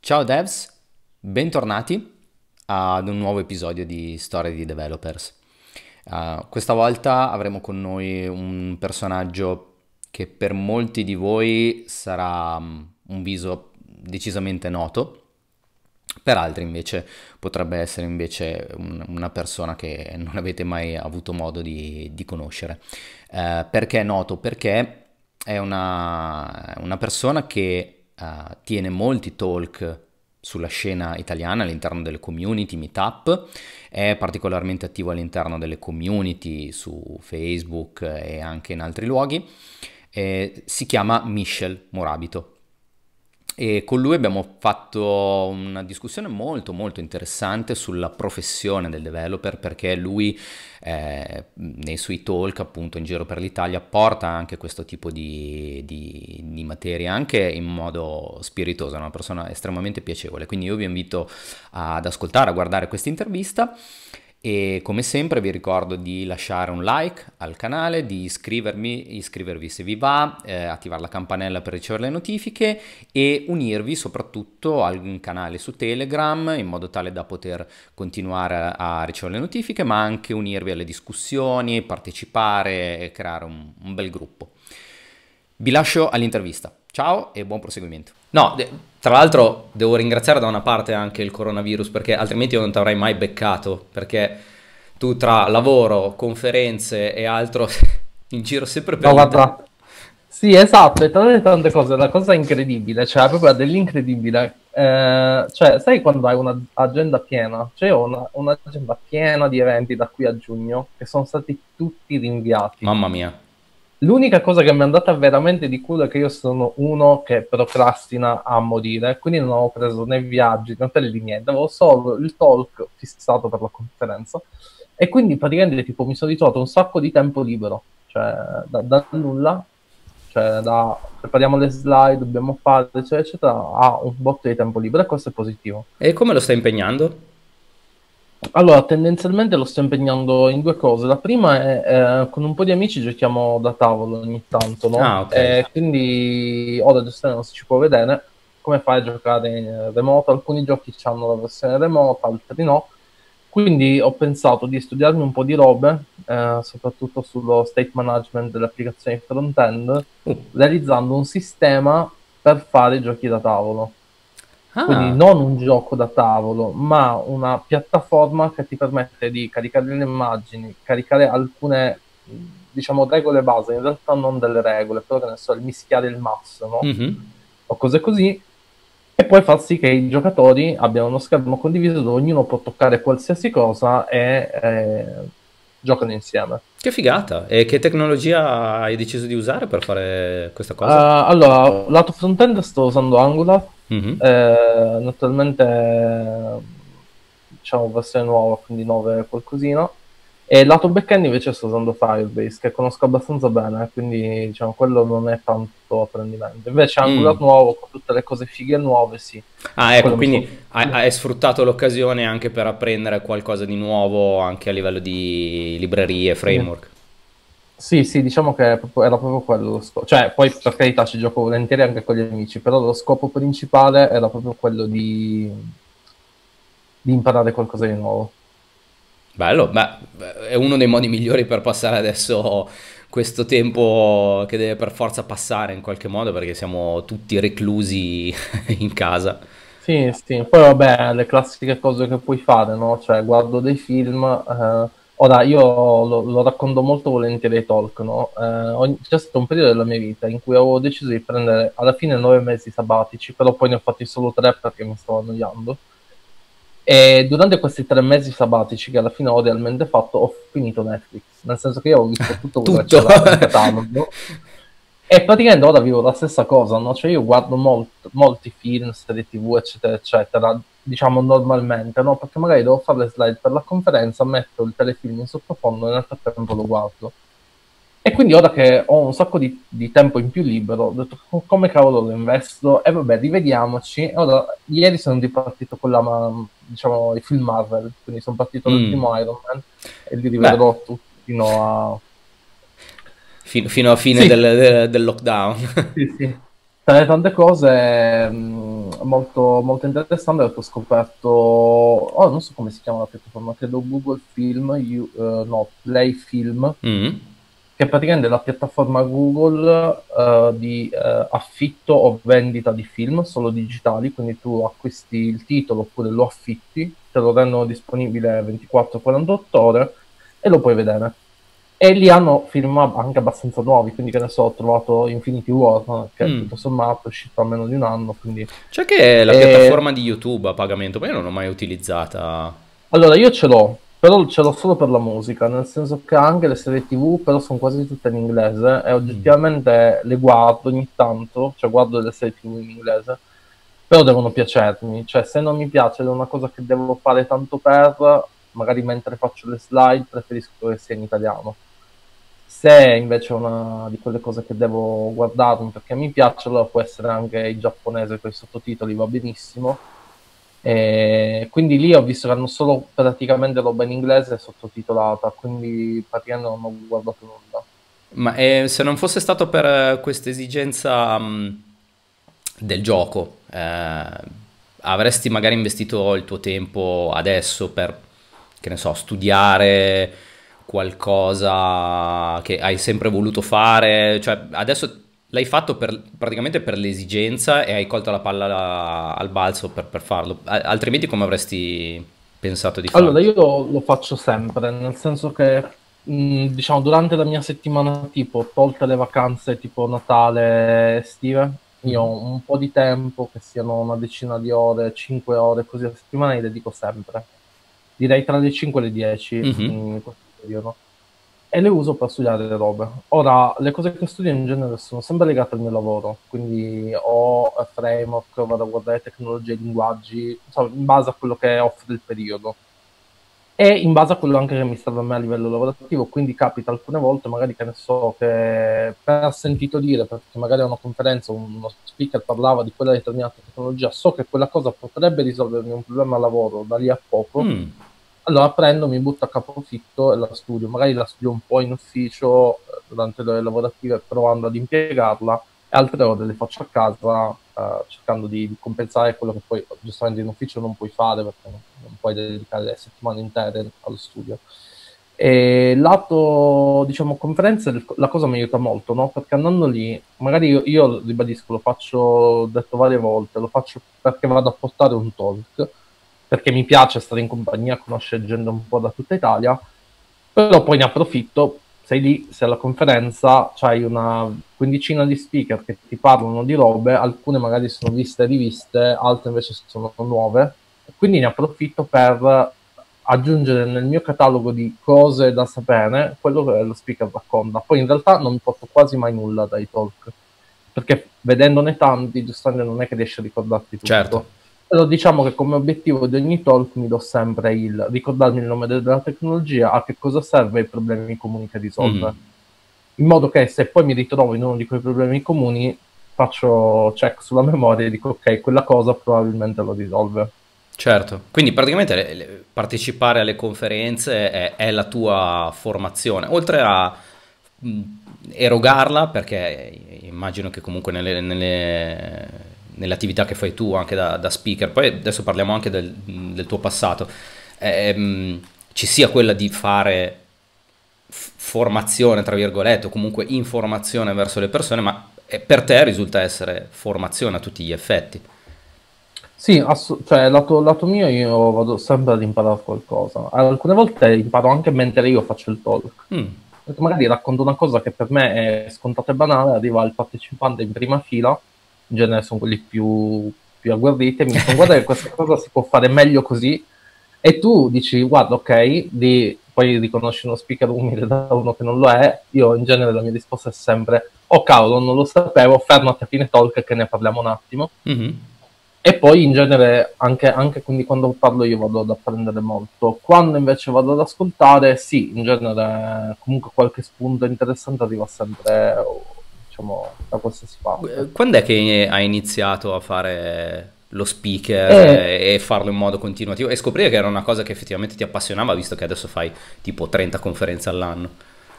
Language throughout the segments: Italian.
Ciao devs, bentornati ad un nuovo episodio di Storie di Developers. Questa volta avremo con noi un personaggio che per molti di voi sarà un viso decisamente noto, per altri invece potrebbe essere una persona che non avete mai avuto modo di conoscere. Perché è noto? Perché è una persona che tiene molti talk sulla scena italiana all'interno delle community, meetup, è particolarmente attivo all'interno delle community su Facebook e anche in altri luoghi. Si chiama Michel Morabito. E con lui abbiamo fatto una discussione molto molto interessante sulla professione del developer, perché lui nei suoi talk appunto in giro per l'Italia porta anche questo tipo di materia anche in modo spiritoso, è una persona estremamente piacevole, quindi io vi invito ad ascoltare, a guardare questa intervista. E come sempre vi ricordo di lasciare un like al canale, di iscrivervi se vi va, attivare la campanella per ricevere le notifiche e unirvi soprattutto al canale su Telegram in modo tale da poter continuare a ricevere le notifiche, ma anche unirvi alle discussioni, partecipare e creare un bel gruppo. Vi lascio all'intervista. Ciao e buon proseguimento. No, tra l'altro devo ringraziare da una parte anche il coronavirus perché altrimenti io non ti avrei mai beccato, perché tu tra lavoro, conferenze e altro in giro sempre per No, l'Italia. guarda, sì, esatto, e tra le tante cose, la cosa incredibile, cioè proprio dell'incredibile, cioè, sai quando hai un'agenda piena? Cioè, io ho un'agenda piena di eventi da qui a giugno che sono stati tutti rinviati. Mamma mia. L'unica cosa che mi è andata veramente di culo è che io sono uno che procrastina a morire, quindi non avevo preso né viaggi né hotel di niente, avevo solo il talk fissato per la conferenza e quindi praticamente tipo mi sono ritrovato un sacco di tempo libero, cioè da nulla, cioè da prepariamo le slide, dobbiamo fare eccetera eccetera, a un botto di tempo libero e questo è positivo. E come lo stai impegnando? Allora, tendenzialmente lo sto impegnando in due cose. La prima è con un po' di amici giochiamo da tavolo ogni tanto, no? Ah, ok. E quindi ora giustamente non si ci può vedere come fai a giocare in remoto. Alcuni giochi hanno la versione remota, altri no. Quindi ho pensato di studiarmi un po' di robe, soprattutto sullo state management delle applicazioni front-end, Uh. realizzando un sistema per fare giochi da tavolo. Quindi Ah, non un gioco da tavolo, ma una piattaforma che ti permette di caricare le immagini, caricare alcune, diciamo, regole base, in realtà non delle regole, però che ne so, il mischiare il mazzo, no? mhm. O cose così, e poi far sì che i giocatori abbiano uno schermo condiviso dove ognuno può toccare qualsiasi cosa e giocano insieme. Che figata. E che tecnologia hai deciso di usare per fare questa cosa? Allora, lato front-end sto usando Angular, Mhm. naturalmente diciamo versione nuova, quindi 9 qualcosina, e lato back-end invece sto usando Firebase, che conosco abbastanza bene, quindi diciamo quello non è tanto apprendimento. Invece Angular Mm. nuovo, con tutte le cose fighe nuove, sì, Ah, ecco, quello mi sto... quindi hai sfruttato l'occasione anche per apprendere qualcosa di nuovo anche a livello di librerie, Sì. framework. Sì, sì, diciamo che era proprio quello lo scopo. Cioè, poi per carità ci gioco volentieri anche con gli amici, però lo scopo principale era proprio quello di imparare qualcosa di nuovo. Bello, beh, è uno dei modi migliori per passare adesso questo tempo che deve per forza passare in qualche modo perché siamo tutti reclusi in casa. Sì, sì, poi vabbè, le classiche cose che puoi fare, no? Cioè, guardo dei film, ora io lo racconto molto volentieri ai talk, no? C'è stato un periodo della mia vita in cui avevo deciso di prendere alla fine 9 mesi sabbatici, però poi ne ho fatti solo tre perché mi stavo annoiando. E durante questi 3 mesi sabbatici, che alla fine ho realmente fatto, ho finito Netflix, nel senso che io ho visto tutto quello che Tutto. c'era in catalogo. E praticamente ora vivo la stessa cosa, no? Cioè io guardo molti film, serie TV, eccetera, eccetera, diciamo normalmente, no? Perché magari devo fare le slide per la conferenza, metto il telefilm in sottofondo e nel frattempo lo guardo. E quindi ora che ho un sacco di tempo in più libero, ho detto come cavolo lo investo? E vabbè, rivediamoci. E ora, ieri sono ripartito con diciamo, i film Marvel, quindi sono partito dal Mm. primo Iron Man e li Beh, rivedrò tutti fino a... fino a fine Sì, del lockdown. sì, sì. tra le tante cose molto, molto interessanti ho scoperto, oh, non so come si chiama la piattaforma, credo Google Film, no, Play Film, Mm. che praticamente è la piattaforma Google di affitto o vendita di film, solo digitali, quindi tu acquisti il titolo oppure lo affitti, te lo rendono disponibile 24-48 ore e lo puoi vedere. E lì hanno film anche abbastanza nuovi, quindi che ne so, ho trovato Infinity War, che Mm. tutto sommato è uscito a meno di un anno, quindi... C'è che la E piattaforma di YouTube a pagamento, ma io non l'ho mai utilizzata. allora, io ce l'ho, però ce l'ho solo per la musica, nel senso che anche le serie TV però sono quasi tutte in inglese e Mm. oggettivamente le guardo ogni tanto, cioè guardo delle serie TV in inglese, però devono piacermi, cioè se non mi piace ed è una cosa che devo fare tanto per, magari mentre faccio le slide preferisco che sia in italiano. Se invece è una di quelle cose che devo guardarmi perché mi piace, allora può essere anche in giapponese con i sottotitoli, va benissimo. E quindi lì ho visto che hanno solo praticamente roba in inglese sottotitolata, quindi praticamente non ho guardato nulla. Ma se non fosse stato per questa esigenza del gioco, avresti magari investito il tuo tempo adesso per, che ne so, studiare qualcosa che hai sempre voluto fare? Cioè, adesso l'hai fatto praticamente per l'esigenza e hai colto la palla al balzo per farlo. Altrimenti come avresti pensato di Allora, farlo? io lo faccio sempre, nel senso che, diciamo, durante la mia settimana tipo, tolte le vacanze tipo Natale, estive, io ho un po' di tempo, che siano una decina di ore, 5 ore, così a settimana, li dedico sempre. Direi tra le 5 e le 10 Mhm. in questo periodo. E le uso per studiare le robe. Ora, le cose che studio in genere sono sempre legate al mio lavoro, quindi ho framework, vado a guardare tecnologie, linguaggi, insomma, in base a quello che offre il periodo e in base a quello anche che mi serve a me a livello lavorativo, quindi capita alcune volte magari che ne so che per sentito dire, perché magari a una conferenza uno speaker parlava di quella determinata tecnologia, so che quella cosa potrebbe risolvermi un problema a lavoro da lì a poco, Mm. allora prendo, mi butto a capofitto e la studio, magari la studio un po' in ufficio durante le ore lavorative provando ad impiegarla e altre ore le faccio a casa cercando di compensare quello che poi giustamente in ufficio non puoi fare perché non puoi dedicare le settimane intere allo studio. E lato, diciamo, conferenze, la cosa mi aiuta molto, no? Perché andando lì, magari io ribadisco, lo faccio, ho detto varie volte, lo faccio perché vado a portare un talk, perché mi piace stare in compagnia, conoscere gente un po' da tutta Italia, però poi ne approfitto, sei lì, sei alla conferenza, c'hai una quindicina di speaker che ti parlano di robe, alcune magari sono viste e riviste, altre invece sono nuove, quindi ne approfitto per aggiungere nel mio catalogo di cose da sapere quello che lo speaker racconta. Poi in realtà non mi porto quasi mai nulla dai talk, perché vedendone tanti, giustamente non è che riesci a ricordarti Certo. tutto. Però diciamo che come obiettivo di ogni talk mi do sempre il ricordarmi il nome della tecnologia, a che cosa serve e i problemi comuni che risolve. Mhm. In modo che se poi mi ritrovo in uno di quei problemi comuni, faccio check sulla memoria e dico ok, quella cosa probabilmente lo risolve. Certo, quindi praticamente partecipare alle conferenze è la tua formazione, oltre a mh, erogarla, perché immagino che comunque nelle attività che fai tu anche da speaker, poi adesso parliamo anche del tuo passato, ci sia quella di fare formazione, tra virgolette, o comunque informazione verso le persone, ma per te risulta essere formazione a tutti gli effetti. Sì, cioè lato mio io vado sempre ad imparare qualcosa. Alcune volte imparo anche mentre io faccio il talk. Mm. Perché magari racconto una cosa che per me è scontata e banale, arriva il partecipante in prima fila, in genere sono quelli più agguerriti, e mi dicono guarda che questa cosa si può fare meglio così, e tu dici guarda ok, poi riconosci uno speaker umile da uno che non lo è, io in genere la mia risposta è sempre oh cavolo non lo sapevo, fermati a fine talk che ne parliamo un attimo. Mhm. E poi in genere anche quindi quando parlo io vado ad apprendere molto. Quando invece vado ad ascoltare, sì, in genere comunque qualche spunto interessante arriva sempre, diciamo, da qualsiasi parte. Quando è che hai iniziato a fare lo speaker E e farlo in modo continuativo e scoprire che era una cosa che effettivamente ti appassionava, visto che adesso fai tipo 30 conferenze all'anno?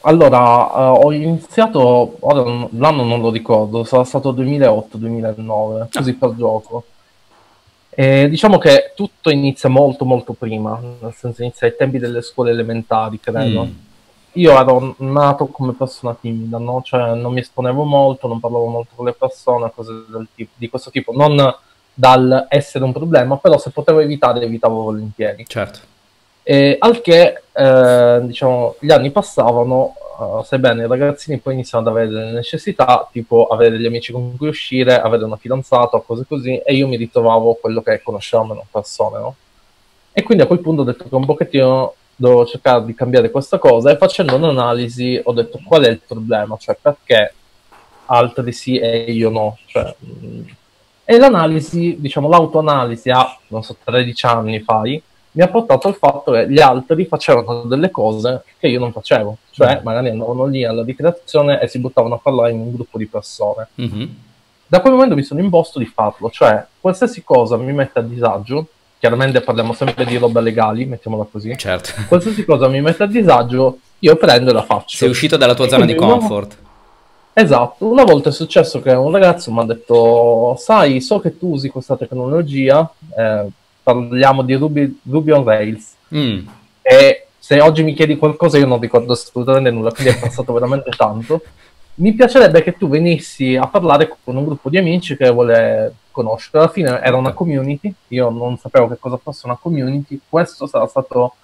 Allora, ho iniziato, ora l'anno non lo ricordo, sarà stato 2008-2009, Ah, così per gioco. E diciamo che tutto inizia molto molto prima, nel senso inizia ai tempi delle scuole elementari, credo. mm, Io ero nato come persona timida, no? Cioè non mi esponevo molto, non parlavo molto con le persone, cose di questo tipo. Non dal essere un problema, però se potevo evitare, evitavo volentieri. certo. Al che, diciamo, gli anni passavano, sebbene i ragazzini poi iniziano ad avere delle necessità, tipo avere degli amici con cui uscire, avere una fidanzata o cose così, e io mi ritrovavo quello che conoscevamo meno persone, no? E quindi a quel punto ho detto che un pochettino devo cercare di cambiare questa cosa, e facendo un'analisi ho detto qual è il problema, cioè perché altri sì e io no. Cioè, e l'analisi, diciamo l'autoanalisi a, non so, 13 anni fai, mi ha portato al fatto che gli altri facevano delle cose che io non facevo, cioè magari andavano lì alla ricreazione e si buttavano a parlare in un gruppo di persone. Mhm, Da quel momento mi sono imposto di farlo, cioè qualsiasi cosa mi mette a disagio, chiaramente parliamo sempre di roba legali, mettiamola così, certo. qualsiasi cosa mi mette a disagio, io prendo e la Sei faccio. uscito dalla tua E zona di quindi comfort. esatto, una volta è successo che un ragazzo mi ha detto, sai, so che tu usi questa tecnologia, parliamo di Ruby on Rails, Mm, e se oggi mi chiedi qualcosa io non ricordo assolutamente nulla, quindi è passato veramente tanto. Mi piacerebbe che tu venissi a parlare con un gruppo di amici che vuole conoscere. Alla fine era ok. una community, io non sapevo che cosa fosse una community, questo sarà stato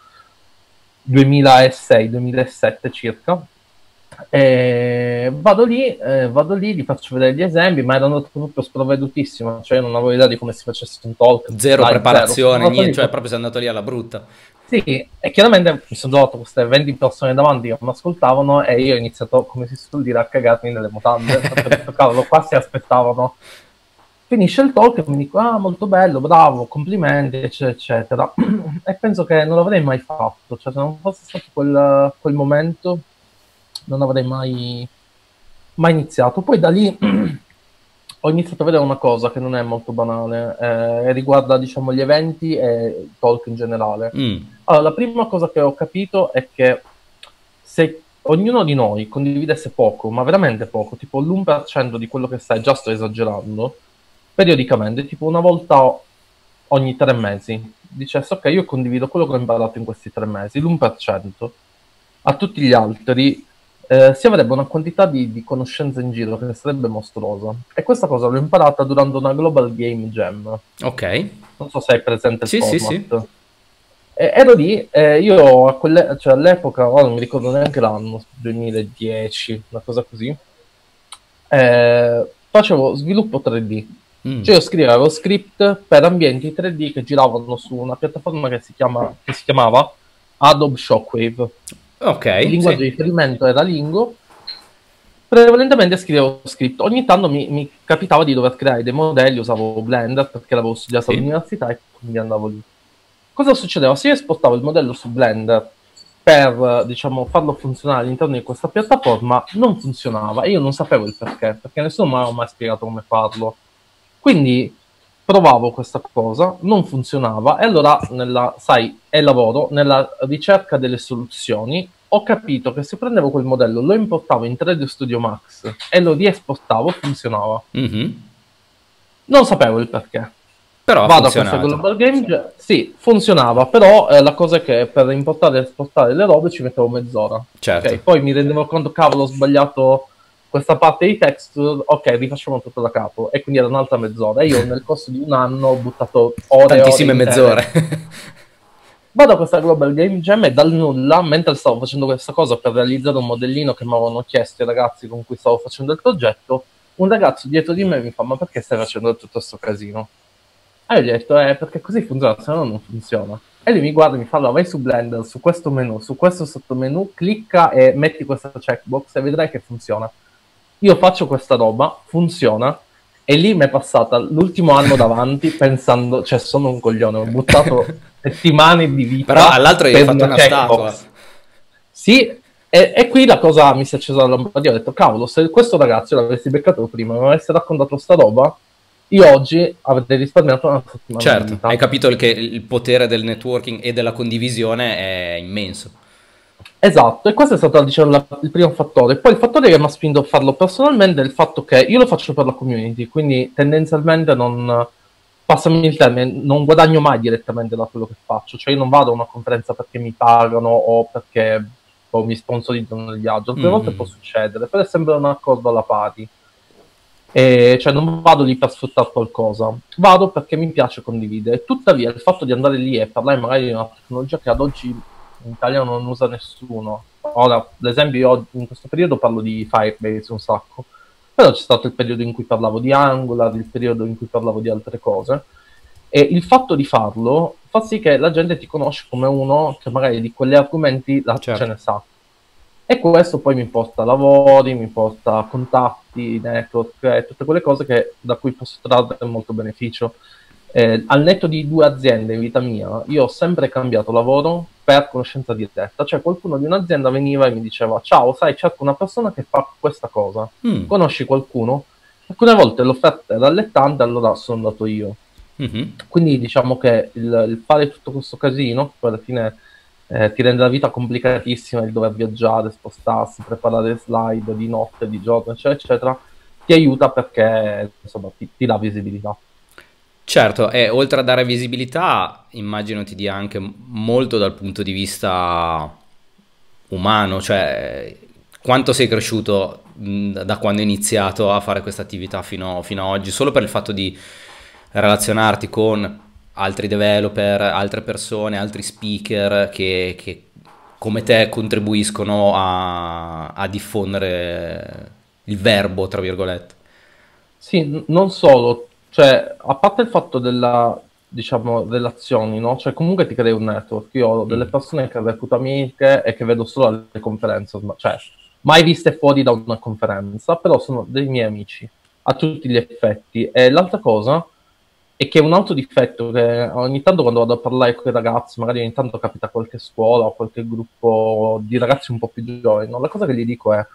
2006-2007 circa. E vado lì, gli faccio vedere gli esempi, ma ero andato proprio sprovvedutissimo, cioè io non avevo idea di come si facesse un talk, Zero slide, zero. Sono preparazione, andato niente, lì, cioè proprio sei andato lì alla brutta. sì, e chiaramente mi sono trovato queste 20 persone davanti che mi ascoltavano e io ho iniziato, come si suol dire, a cagarmi nelle mutande, perché ho detto, cavolo, qua si aspettavano. Finisce il talk e mi dico, ah, molto bello, bravo, complimenti, eccetera, eccetera. E penso che non l'avrei mai fatto, cioè se non fosse stato quel momento, non avrei mai iniziato. Poi da lì ho iniziato a vedere una cosa che non è molto banale, e riguarda, diciamo, gli eventi e il talk in generale. Mm, Allora, la prima cosa che ho capito è che se ognuno di noi condividesse poco, ma veramente poco, tipo l'1% di quello che sai, già sto esagerando, periodicamente, tipo una volta ogni 3 mesi, dicesse ok, io condivido quello che ho imparato in questi 3 mesi, l'1%, a tutti gli altri si avrebbe una quantità di conoscenze in giro che sarebbe mostruosa. E questa cosa l'ho imparata durante una Global Game Jam. ok. Non so se hai presente il Sì, sì, sì. format. Ero lì, io cioè, all'epoca, ora non mi ricordo neanche l'anno, 2010, una cosa così, facevo sviluppo 3D. Mm, Cioè io scrivevo script per ambienti 3D che giravano su una piattaforma che si chiamava Adobe Shockwave. Il ok, linguaggio sì. di riferimento era Lingo. Prevalentemente scrivevo script. Ogni tanto mi capitava di dover creare dei modelli, usavo Blender perché l'avevo studiato Sì. all'università e quindi andavo lì. Cosa succedeva? Se io esportavo il modello su Blender per, diciamo, farlo funzionare all'interno di questa piattaforma, non funzionava e io non sapevo il perché nessuno mi aveva mai spiegato come farlo. Quindi provavo questa cosa, non funzionava e allora, sai, è lavoro, nella ricerca delle soluzioni, ho capito che se prendevo quel modello, lo importavo in 3D Studio Max e lo riesportavo, funzionava. Mhm. Non sapevo il perché. Però ha Vado a questa funzionato. Global Game Jam, sì, funzionava, però la cosa è che per importare e esportare le robe ci mettevo mezz'ora. Ok, Certo. poi mi rendevo conto, cavolo, ho sbagliato questa parte di texture, ok, rifacciamo tutto da capo. E quindi era un'altra mezz'ora. E io nel corso di un anno ho buttato ore e ore Tantissime intere. mezz'ore. Vado a questa Global Game Jam e dal nulla, mentre stavo facendo questa cosa per realizzare un modellino che mi avevano chiesto i ragazzi con cui stavo facendo il progetto, un ragazzo dietro di me mi fa, ma perché stai facendo tutto questo casino? E io gli ho detto, perché così funziona, se no non funziona. E lui mi guarda e mi fa, allora vai su Blender, su questo menu, su questo sottomenu, clicca e metti questa checkbox e vedrai che funziona. Io faccio questa roba, funziona, e lì mi è passata l'ultimo anno davanti pensando, cioè sono un coglione, ho buttato settimane di Però vita all'altro gli hai per fatto una una statua. checkbox. Sì, e qui la cosa mi si è accesa la lampadina, ho detto, cavolo, se questo ragazzo l'avessi beccato prima, mi avesse raccontato sta roba, io oggi avrei risparmiato una settimana di Certo, hai vita. capito che il potere del networking e della condivisione è immenso. Esatto, e questo è stato diciamo, il primo fattore. Poi il fattore che mi ha spinto a farlo personalmente è il fatto che io lo faccio per la community, quindi tendenzialmente non, passami il termine, non guadagno mai direttamente da quello che faccio, cioè io non vado a una conferenza perché mi pagano o perché mi sponsorizzano il viaggio, alcune volte può Mm. succedere, però è sempre un accordo alla pari. E cioè non vado lì per sfruttare qualcosa, vado perché mi piace condividere. Tuttavia, il fatto di andare lì e parlare magari di una tecnologia che ad oggi in Italia non usa nessuno. Ora, ad esempio, io in questo periodo parlo di Firebase un sacco, però c'è stato il periodo in cui parlavo di Angular, il periodo in cui parlavo di altre cose. E il fatto di farlo fa sì che la gente ti conosce come uno che magari di quegli argomenti ce Certo. ne sa. E questo poi mi porta a lavori, mi porta a contatti, network e tutte quelle cose da cui posso trarre molto beneficio. Al netto di 2 aziende in vita mia, io ho sempre cambiato lavoro per conoscenza diretta, cioè qualcuno di un'azienda veniva e mi diceva ciao, sai, cerco una persona che fa questa cosa, Mm. conosci qualcuno? Alcune volte l'offerta era allettante, allora sono andato io. Mhm. Quindi diciamo che il fare tutto questo casino, poi alla fine ti rende la vita complicatissima il dover viaggiare, spostarsi, preparare slide di notte, di giorno, eccetera, eccetera, ti aiuta perché insomma ti dà visibilità. Certo, e oltre a dare visibilità, immagino ti dia anche molto dal punto di vista umano, cioè quanto sei cresciuto da quando hai iniziato a fare questa attività fino a oggi, solo per il fatto di relazionarti con altri developer, altre persone, altri speaker che come te contribuiscono a diffondere il verbo, tra virgolette. Sì, non solo, cioè, a parte il fatto della, diciamo, relazioni, no? Cioè, comunque ti crei un network. Io ho delle Mm. persone che reputo amiche e che vedo solo alle conferenze, cioè, mai viste fuori da una conferenza, però sono dei miei amici, a tutti gli effetti. E l'altra cosa è che un altro difetto che ogni tanto quando vado a parlare con i ragazzi, magari ogni tanto capita qualche scuola o qualche gruppo di ragazzi un po' più giovani, no? La cosa che gli dico è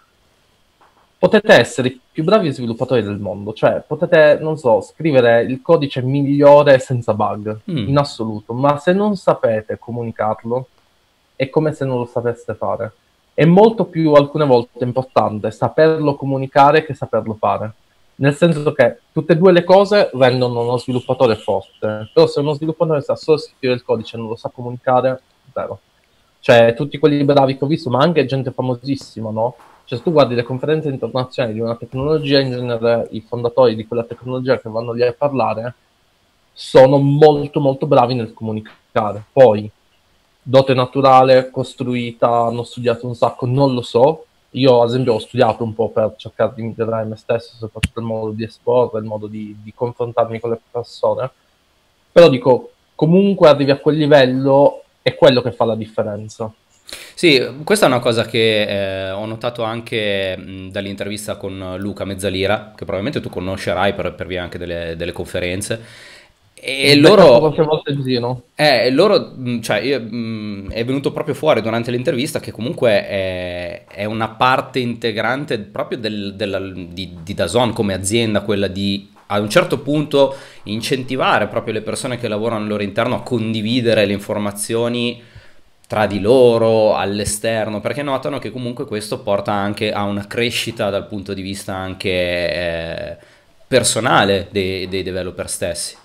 potete essere i più bravi sviluppatori del mondo, cioè potete, non so, scrivere il codice migliore senza bug, in Mm. assoluto, ma se non sapete comunicarlo, è come se non lo sapeste fare. È molto più, alcune volte, importante saperlo comunicare che saperlo fare. Nel senso che tutte e due le cose rendono uno sviluppatore forte, però se uno sviluppatore sa solo scrivere il codice e non lo sa comunicare, zero. Cioè, tutti quelli bravi che ho visto, ma anche gente famosissima, no? Cioè, se tu guardi le conferenze internazionali di una tecnologia, in genere i fondatori di quella tecnologia che vanno lì a parlare sono molto molto bravi nel comunicare. Poi, dote naturale, costruita, hanno studiato un sacco, non lo so. Io, ad esempio, ho studiato un po' per cercare di migliorare me stesso, soprattutto il modo di esporre, il modo di confrontarmi con le persone. Però dico, comunque arrivi a quel livello, è quello che fa la differenza. Sì, questa è una cosa che ho notato anche dall'intervista con Luca Mezzalira, che probabilmente tu conoscerai per via anche delle conferenze. E Ho beccato loro, qualche volta il zino. cioè, è venuto proprio fuori durante l'intervista che comunque è una parte integrante proprio di DAZN come azienda, quella di a un certo punto incentivare proprio le persone che lavorano al loro interno a condividere le informazioni tra di loro, all'esterno, perché notano che comunque questo porta anche a una crescita dal punto di vista anche personale dei developer stessi.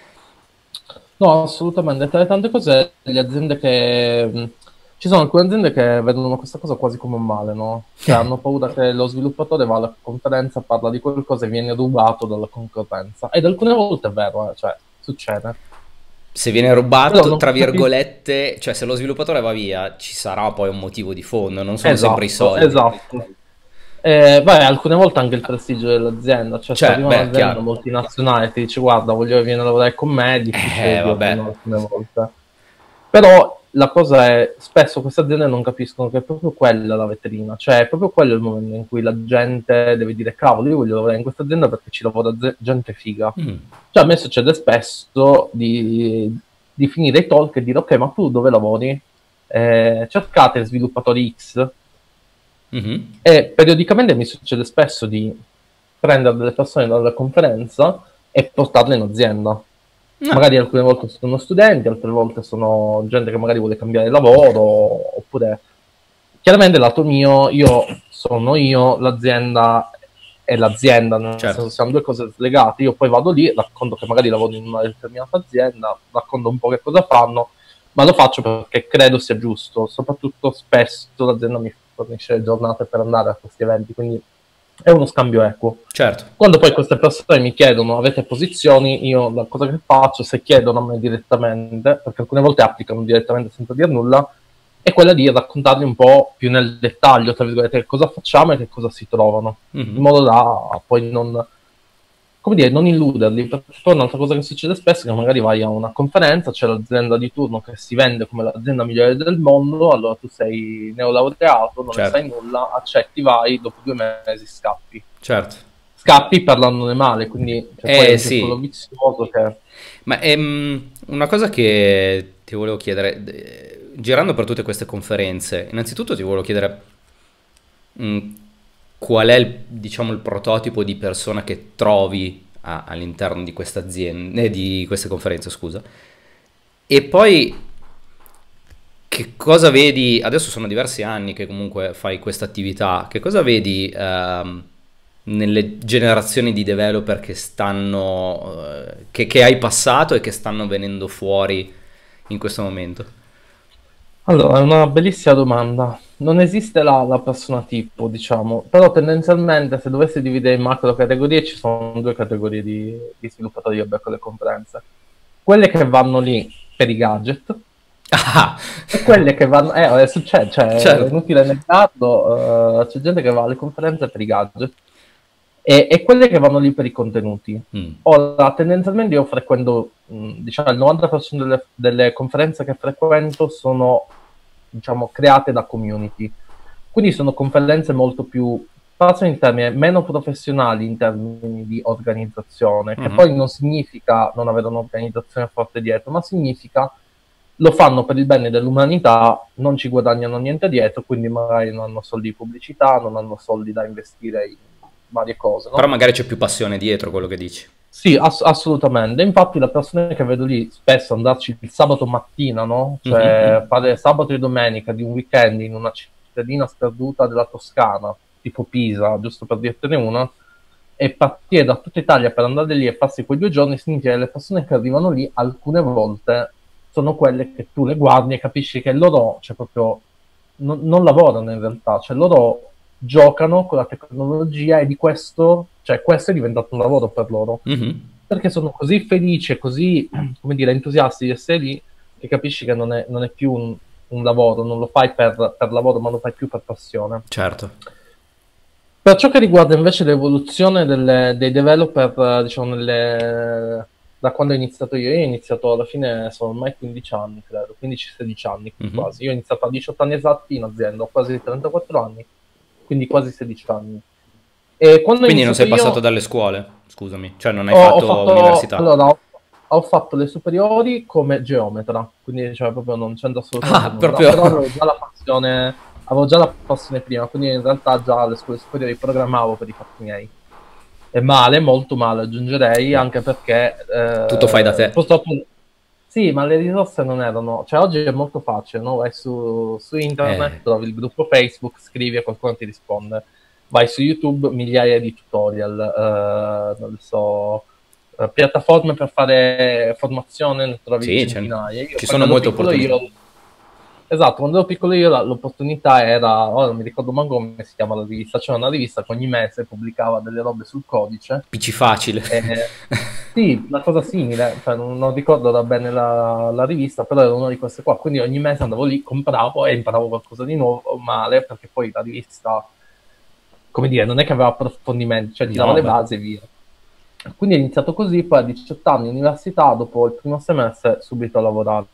No, assolutamente. Tra le tante cose, le aziende che... ci sono alcune aziende che vedono questa cosa quasi come un male, no? Cioè hanno paura che lo sviluppatore va alla conferenza, parla di qualcosa e viene rubato dalla concorrenza. Ed alcune volte è vero, cioè, succede. Se viene Però rubato, non tra capisco... virgolette, cioè se lo sviluppatore va via, ci sarà poi un motivo di fondo, non sono sempre i Esatto, soldi. esatto. Beh, alcune volte anche il prestigio dell'azienda, cioè se Cioè, arriva beh, un'azienda chiaro. multinazionale e ti dice guarda voglio che vieni a lavorare con me, è difficile dirlo, Vabbè. no, alcune volte. Però la cosa è, spesso queste aziende non capiscono che è proprio quella la vetrina, cioè è proprio quello il momento in cui la gente deve dire cavolo, io voglio lavorare in questa azienda perché ci lavora gente figa. Mm. Cioè a me succede spesso di finire i talk e dire ok, ma tu dove lavori? Cercate sviluppatori X Mhm. e periodicamente mi succede spesso di prendere delle persone dalla conferenza e portarle in azienda. Ah, Magari alcune volte sono studenti, altre volte sono gente che magari vuole cambiare lavoro, oppure chiaramente lato mio, io sono io, l'azienda è l'azienda, nel Certo, senso siamo due cose slegate. Io poi vado lì, racconto che magari lavoro in una determinata azienda, racconto un po' che cosa fanno, ma lo faccio perché credo sia giusto. Soprattutto spesso l'azienda mi fornisce le giornate per andare a questi eventi, quindi è uno scambio equo. certo. Quando poi queste persone mi chiedono avete posizioni, io la cosa che faccio, se chiedono a me direttamente, perché alcune volte applicano direttamente senza dire nulla, è quella di raccontargli un po' più nel dettaglio, tra virgolette, che cosa facciamo e che cosa si trovano, in Mhm. modo da poi non, come dire, non illuderli, perché poi un'altra cosa che succede spesso è che magari vai a una conferenza, c'è l'azienda di turno che si vende come l'azienda migliore del mondo, allora tu sei neolaureato, non ne Certo, sai nulla, accetti, vai, dopo 2 mesi scappi. certo. Scappi parlandone male, quindi cioè, poi è un circolo Sì, vizioso che... ma una cosa che ti volevo chiedere, girando per tutte queste conferenze, innanzitutto ti volevo chiedere mm, qual è diciamo, il prototipo di persona che trovi all'interno di queste aziende, di queste conferenze, scusa, e poi che cosa vedi, adesso sono diversi anni che comunque fai questa attività, che cosa vedi nelle generazioni di developer che stanno, che hai passato e che stanno venendo fuori in questo momento? Allora, è una bellissima domanda. Non esiste la persona tipo, diciamo, però tendenzialmente se dovessi dividere in macro categorie ci sono 2 categorie di sviluppatori web con le conferenze. Quelle che vanno lì per i gadget Ah, e quelle che vanno... succede, cioè, è certo. inutile negarlo, c'è gente che va alle conferenze per i gadget e quelle che vanno lì per i contenuti. Mm, Ora, tendenzialmente io frequento, diciamo, il 90% delle conferenze che frequento sono, diciamo, create da community. Quindi sono conferenze molto più, passano in termini meno professionali in termini di organizzazione, che mhm, poi non significa non avere un'organizzazione forte dietro, ma significa lo fanno per il bene dell'umanità, non ci guadagnano niente dietro, quindi magari non hanno soldi di pubblicità, non hanno soldi da investire in varie cose, però no? magari c'è più passione dietro quello che dici. Sì, assolutamente. Infatti le persone che vedo lì spesso andarci il sabato mattina, no? Mhm, Cioè mhm. fare sabato e domenica di un weekend in una cittadina sperduta della Toscana, tipo Pisa, giusto per dirtene una, e partire da tutta Italia per andare lì e farsi quei 2 giorni, significa che le persone che arrivano lì alcune volte sono quelle che tu le guardi e capisci che loro, cioè proprio, non lavorano in realtà, cioè loro giocano con la tecnologia e di questo, cioè questo è diventato un lavoro per loro, Mhm. perché sono così felici e così, come dire, entusiasti di essere lì, che capisci che non è più un lavoro, non lo fai per lavoro, ma lo fai più per passione. Certo. Per ciò che riguarda invece l'evoluzione dei developer, diciamo, da quando ho iniziato io ho iniziato alla fine, sono ormai 15 anni, credo, 15-16 anni Mhm. quasi. Io ho iniziato a 18 anni esatti in azienda, ho quasi 34 anni, quindi quasi 16 anni. E quando ho Quindi non iniziato sei passato io dalle scuole, scusami, cioè non hai ho fatto fatto, università. allora, ho fatto le superiori come geometra, quindi cioè, proprio non c'entra assolutamente Ah, nulla, proprio... però avevo già la passione prima, quindi in realtà già alle scuole superiori programmavo per i fatti miei. E male, molto male aggiungerei, Beh, anche perché tutto fai da te. purtroppo sì, ma le risorse non erano, cioè oggi è molto facile, no? Vai su internet, Eh, trovi il gruppo Facebook, scrivi e qualcuno ti risponde. Vai su YouTube, migliaia di tutorial, non so, piattaforme per fare formazione, ne trovi sì, centinaia. Io ci sono quando ero molte piccolo opportunità. io Esatto, quando ero piccolo io l'opportunità era, ora non mi ricordo manco come si chiama la rivista, c'era una rivista che ogni mese pubblicava delle robe sul codice. PC facile. Sì, una cosa simile, cioè non ricordo da bene la rivista, però era una di queste qua, quindi ogni mese andavo lì, compravo e imparavo qualcosa di nuovo, male, perché poi la rivista, come dire, non è che aveva approfondimenti, cioè ti dava No, le beh. basi e via. Quindi ho iniziato così, poi a 18 anni università, dopo il primo semestre, subito a lavorare.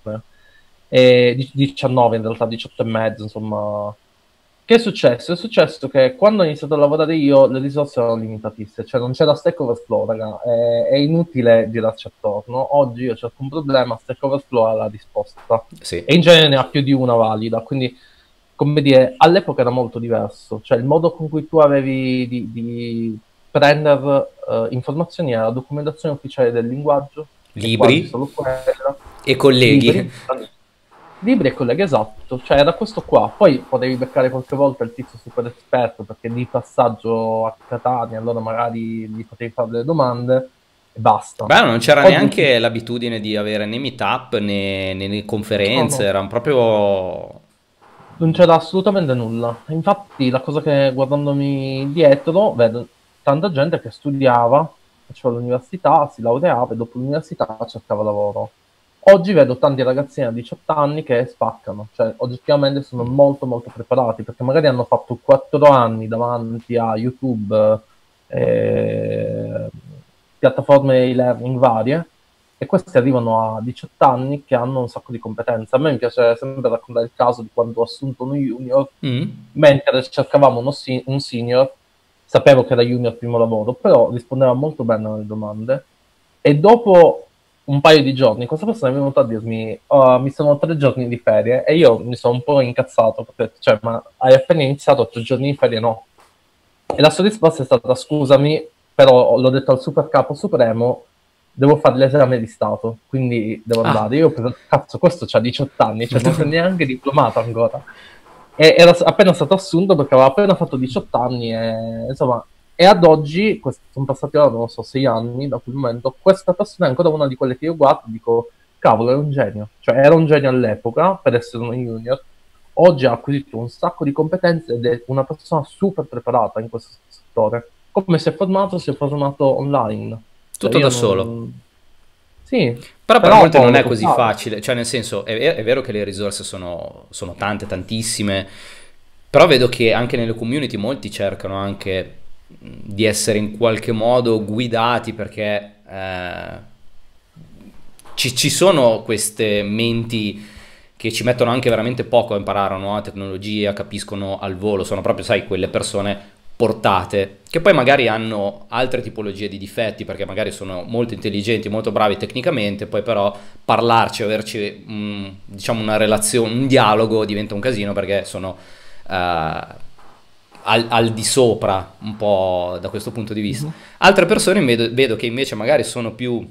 E 19 in realtà, 18 e mezzo, insomma. Che è successo? È successo che quando ho iniziato a lavorare io le risorse erano limitatissime, cioè non c'era Stack Overflow, raga, è inutile girarci attorno. Oggi io cerco un problema, Stack Overflow ha la risposta Sì. e in genere ne ha più di una valida, quindi come dire, all'epoca era molto diverso, cioè il modo con cui tu avevi di prendere informazioni era la documentazione ufficiale del linguaggio, e quasi Libri solo quella, e colleghi. libri, Libri e colleghi, esatto, cioè era questo qua. Poi potevi beccare qualche volta il tizio super esperto perché di passaggio a Catania, allora magari gli potevi fare delle domande e basta. Beh, non c'era Oggi neanche l'abitudine di avere né meetup né no, conferenze, no, erano proprio... non c'era assolutamente nulla. Infatti la cosa che guardandomi dietro vedo tanta gente che studiava, faceva l'università, si laureava e dopo l'università cercava lavoro. Oggi vedo tanti ragazzini a 18 anni che spaccano, cioè oggettivamente sono molto molto preparati perché magari hanno fatto 4 anni davanti a YouTube, eh, piattaforme e-learning varie e questi arrivano a 18 anni che hanno un sacco di competenze. A me mi piace sempre raccontare il caso di quando ho assunto uno junior, Mm. mentre cercavamo un senior, sapevo che era junior primo lavoro, però rispondeva molto bene alle domande e dopo un paio di giorni questa persona è venuta a dirmi "Oh, mi sono 3 giorni di ferie e io mi sono un po' incazzato perché cioè, ma hai appena iniziato 3 giorni di ferie no e la sua risposta è stata scusami però l'ho detto al super capo supremo devo fare l'esame di stato quindi devo Ah, andare io ho pensato cazzo questo c'ha 18 anni cioè non si è Madonna. neanche diplomato ancora e era appena stato assunto perché aveva appena fatto 18 anni e insomma e ad oggi, sono passati ora, non so, 6 anni da quel momento, questa persona è ancora una di quelle che io guardo e dico, cavolo, è un genio. Cioè, era un genio all'epoca per essere uno junior, oggi ha acquisito un sacco di competenze ed è una persona super preparata in questo settore. Come si è formato online. Cioè, Tutto io da solo. non... Sì, Però per però molti non lo è può così fare. facile, cioè nel senso è vero che le risorse sono tante, tantissime, però vedo che anche nelle community molti cercano anche di essere in qualche modo guidati perché ci sono queste menti che ci mettono anche veramente poco a imparare una nuova tecnologia, capiscono al volo, sono proprio, sai, quelle persone portate, che poi magari hanno altre tipologie di difetti, perché magari sono molto intelligenti, molto bravi tecnicamente, poi però parlarci, averci diciamo una relazione, un dialogo diventa un casino perché sono al di sopra un po' da questo punto di vista. Mhm. Altre persone vedo che invece magari sono più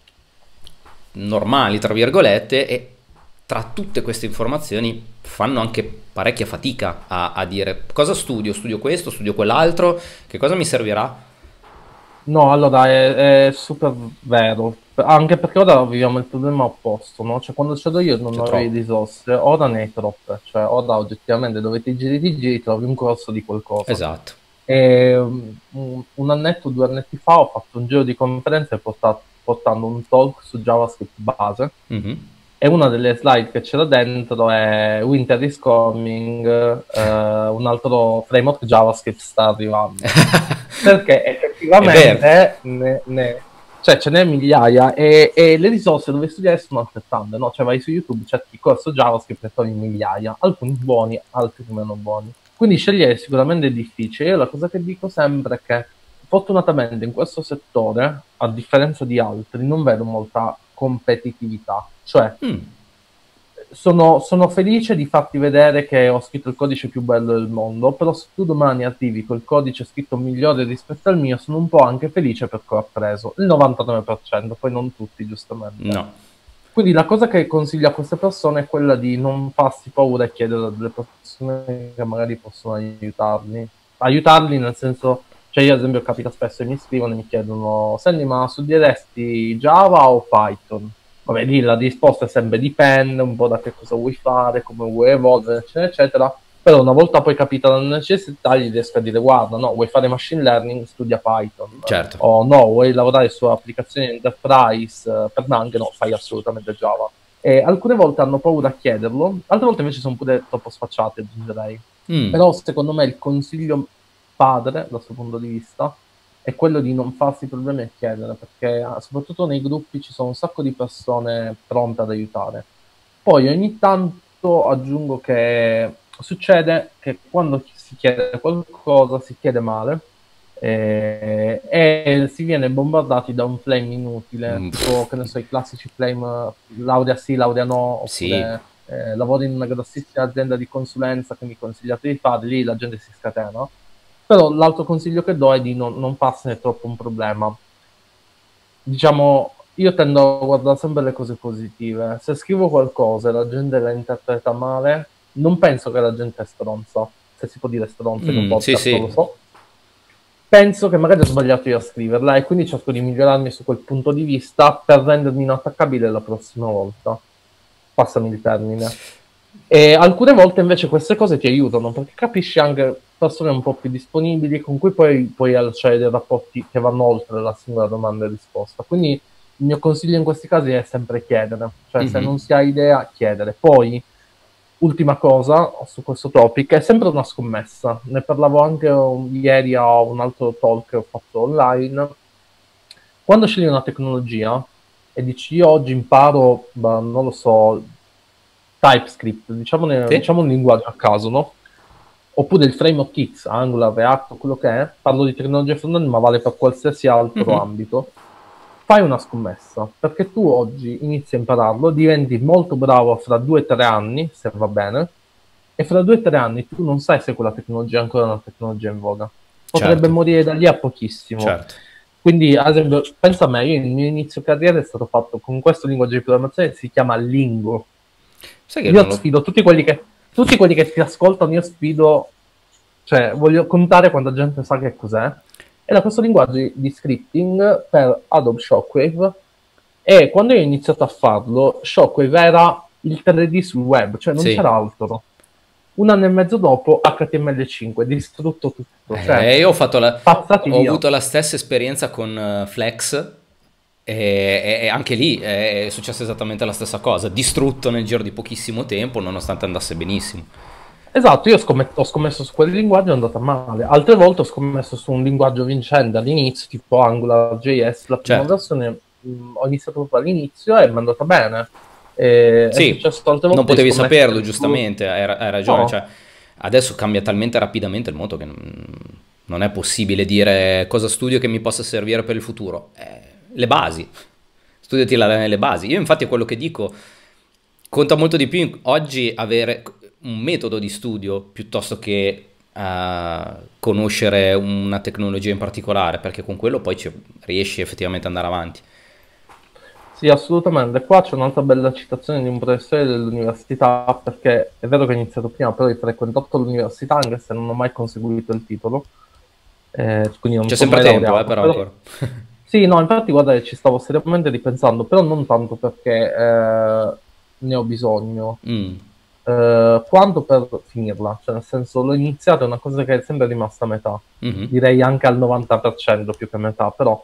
normali, tra virgolette, e tra tutte queste informazioni fanno anche parecchia fatica a dire cosa studio, studio questo, studio quell'altro, che cosa mi servirà? No, allora è super vero, anche perché ora viviamo il problema opposto, no? Cioè quando c'ero io non C'è avevi troppo. risorse, ora ne hai troppe, cioè ora oggettivamente dove ti giri trovi un corso di qualcosa. Esatto. E un annetto, 2 annetti fa ho fatto un giro di conferenze portando un talk su JavaScript base Mhm. e una delle slide che c'era dentro è Winter is coming, un altro framework JavaScript sta arrivando. Perché È vero. effettivamente cioè, ce n'è migliaia e le risorse dove studiare sono altrettante, no? Cioè vai su YouTube, cerchi il corso JavaScript e trovi migliaia, alcuni buoni, altri meno buoni. Quindi scegliere sicuramente è difficile. Io la cosa che dico sempre è che fortunatamente in questo settore, a differenza di altri, non vedo molta competitività. Cioè, Mm, sono felice di farti vedere che ho scritto il codice più bello del mondo, però se tu domani arrivi col codice scritto migliore rispetto al mio, sono un po' anche felice perché ho appreso il 99%, poi non tutti, giustamente. no. Quindi la cosa che consiglio a queste persone è quella di non farsi paura e chiedere a delle persone che magari possono aiutarli. Aiutarli nel senso, cioè io ad esempio capita spesso che mi scrivono e mi chiedono, senti ma studieresti Java o Python? Vabbè, lì la risposta è sempre dipende, un po' da che cosa vuoi fare, come vuoi evolvere, eccetera, eccetera. Però una volta poi capita la necessità, gli riesco a dire, guarda, no, vuoi fare machine learning, studia Python. Certo. O no, vuoi lavorare su applicazioni enterprise per Nang, no, fai assolutamente Java. E alcune volte hanno paura a chiederlo, altre volte invece sono pure troppo sfacciati, aggiungerei. Mm, Però secondo me il consiglio padre, dal suo punto di vista, è quello di non farsi problemi a chiedere, perché soprattutto nei gruppi ci sono un sacco di persone pronte ad aiutare. Poi ogni tanto aggiungo che succede che quando si chiede qualcosa si chiede male e si viene bombardati da un flame inutile, tipo pff, che ne so, i classici flame laurea sì, laurea no, sì, oppure lavoro in una grossissima azienda di consulenza che mi consigliate di fare, lì la gente si scatena. Però l'altro consiglio che do è di non farsene troppo un problema. Diciamo, io tendo a guardare sempre le cose positive. Se scrivo qualcosa e la gente la interpreta male, non penso che la gente è stronza. Se si può dire stronza in un Sì, podcast, non lo sì. so. Penso che magari ho sbagliato io a scriverla e quindi cerco di migliorarmi su quel punto di vista per rendermi inattaccabile la prossima volta. Passami il termine. E alcune volte invece queste cose ti aiutano perché capisci anche persone un po' più disponibili con cui poi puoi accedere a rapporti che vanno oltre la singola domanda e risposta. Quindi il mio consiglio in questi casi è sempre chiedere, cioè se Mhm. non si ha idea, chiedere. Poi, ultima cosa su questo topic, è sempre una scommessa. Ne parlavo anche ieri a un altro talk che ho fatto online. Quando scegli una tecnologia e dici io oggi imparo, non lo so, TypeScript, Sì? diciamo un linguaggio a caso, no? Oppure il framework X, Angular, React, quello che è, parlo di tecnologia front-end, ma vale per qualsiasi altro Mhm. ambito. Fai una scommessa, perché tu oggi inizi a impararlo, diventi molto bravo fra 2 o 3 anni, se va bene, e fra 2 o 3 anni tu non sai se quella tecnologia è ancora una tecnologia in voga. Potrebbe Certo, morire da lì a pochissimo. certo. Quindi, ad esempio, pensa a me, io il mio inizio carriera è stato fatto con questo linguaggio di programmazione che si chiama Lingo. Sai che non Io lo... sfido tutti quelli che ti ascoltano, io sfido, cioè voglio contare quanta gente sa che cos'è. Era questo linguaggio di scripting per Adobe Shockwave e quando io ho iniziato a farlo, Shockwave era il 3D sul web, cioè non c'era Sì. altro. Un anno e mezzo dopo HTML5, distrutto tutto, cioè Io ho fatto passati ho via. avuto la stessa esperienza con Flex e anche lì è successa esattamente la stessa cosa, distrutto nel giro di pochissimo tempo nonostante andasse benissimo. Esatto, io ho scommesso su quel linguaggio e è andata male. Altre volte ho scommesso su un linguaggio vincente all'inizio, tipo AngularJS, la prima Certo, versione, ho iniziato proprio all'inizio e mi è andata bene. E è sì, successo altre non volte di potevi saperlo scommettere su... giustamente, hai ragione, No, cioè adesso cambia talmente rapidamente il mondo che non è possibile dire cosa studio che mi possa servire per il futuro. Le basi, studiati le basi. Io infatti è quello che dico, conta molto di più oggi avere un metodo di studio piuttosto che conoscere una tecnologia in particolare, perché con quello poi riesci effettivamente ad andare avanti. sì, assolutamente. Qua c'è un'altra bella citazione di un professore dell'università, perché è vero che ho iniziato prima, però ho frequentato l'università anche se non ho mai conseguito il titolo, quindi non C'è sono sempre mai tempo, laureato. però Però ancora. sì, no, infatti guarda che ci stavo seriamente ripensando, però non tanto perché ne ho bisogno, Mm, quanto per finirla. Cioè, nel senso, l'ho iniziato, è una cosa che è sempre rimasta a metà. mhm. Direi anche al 90% più che a metà, però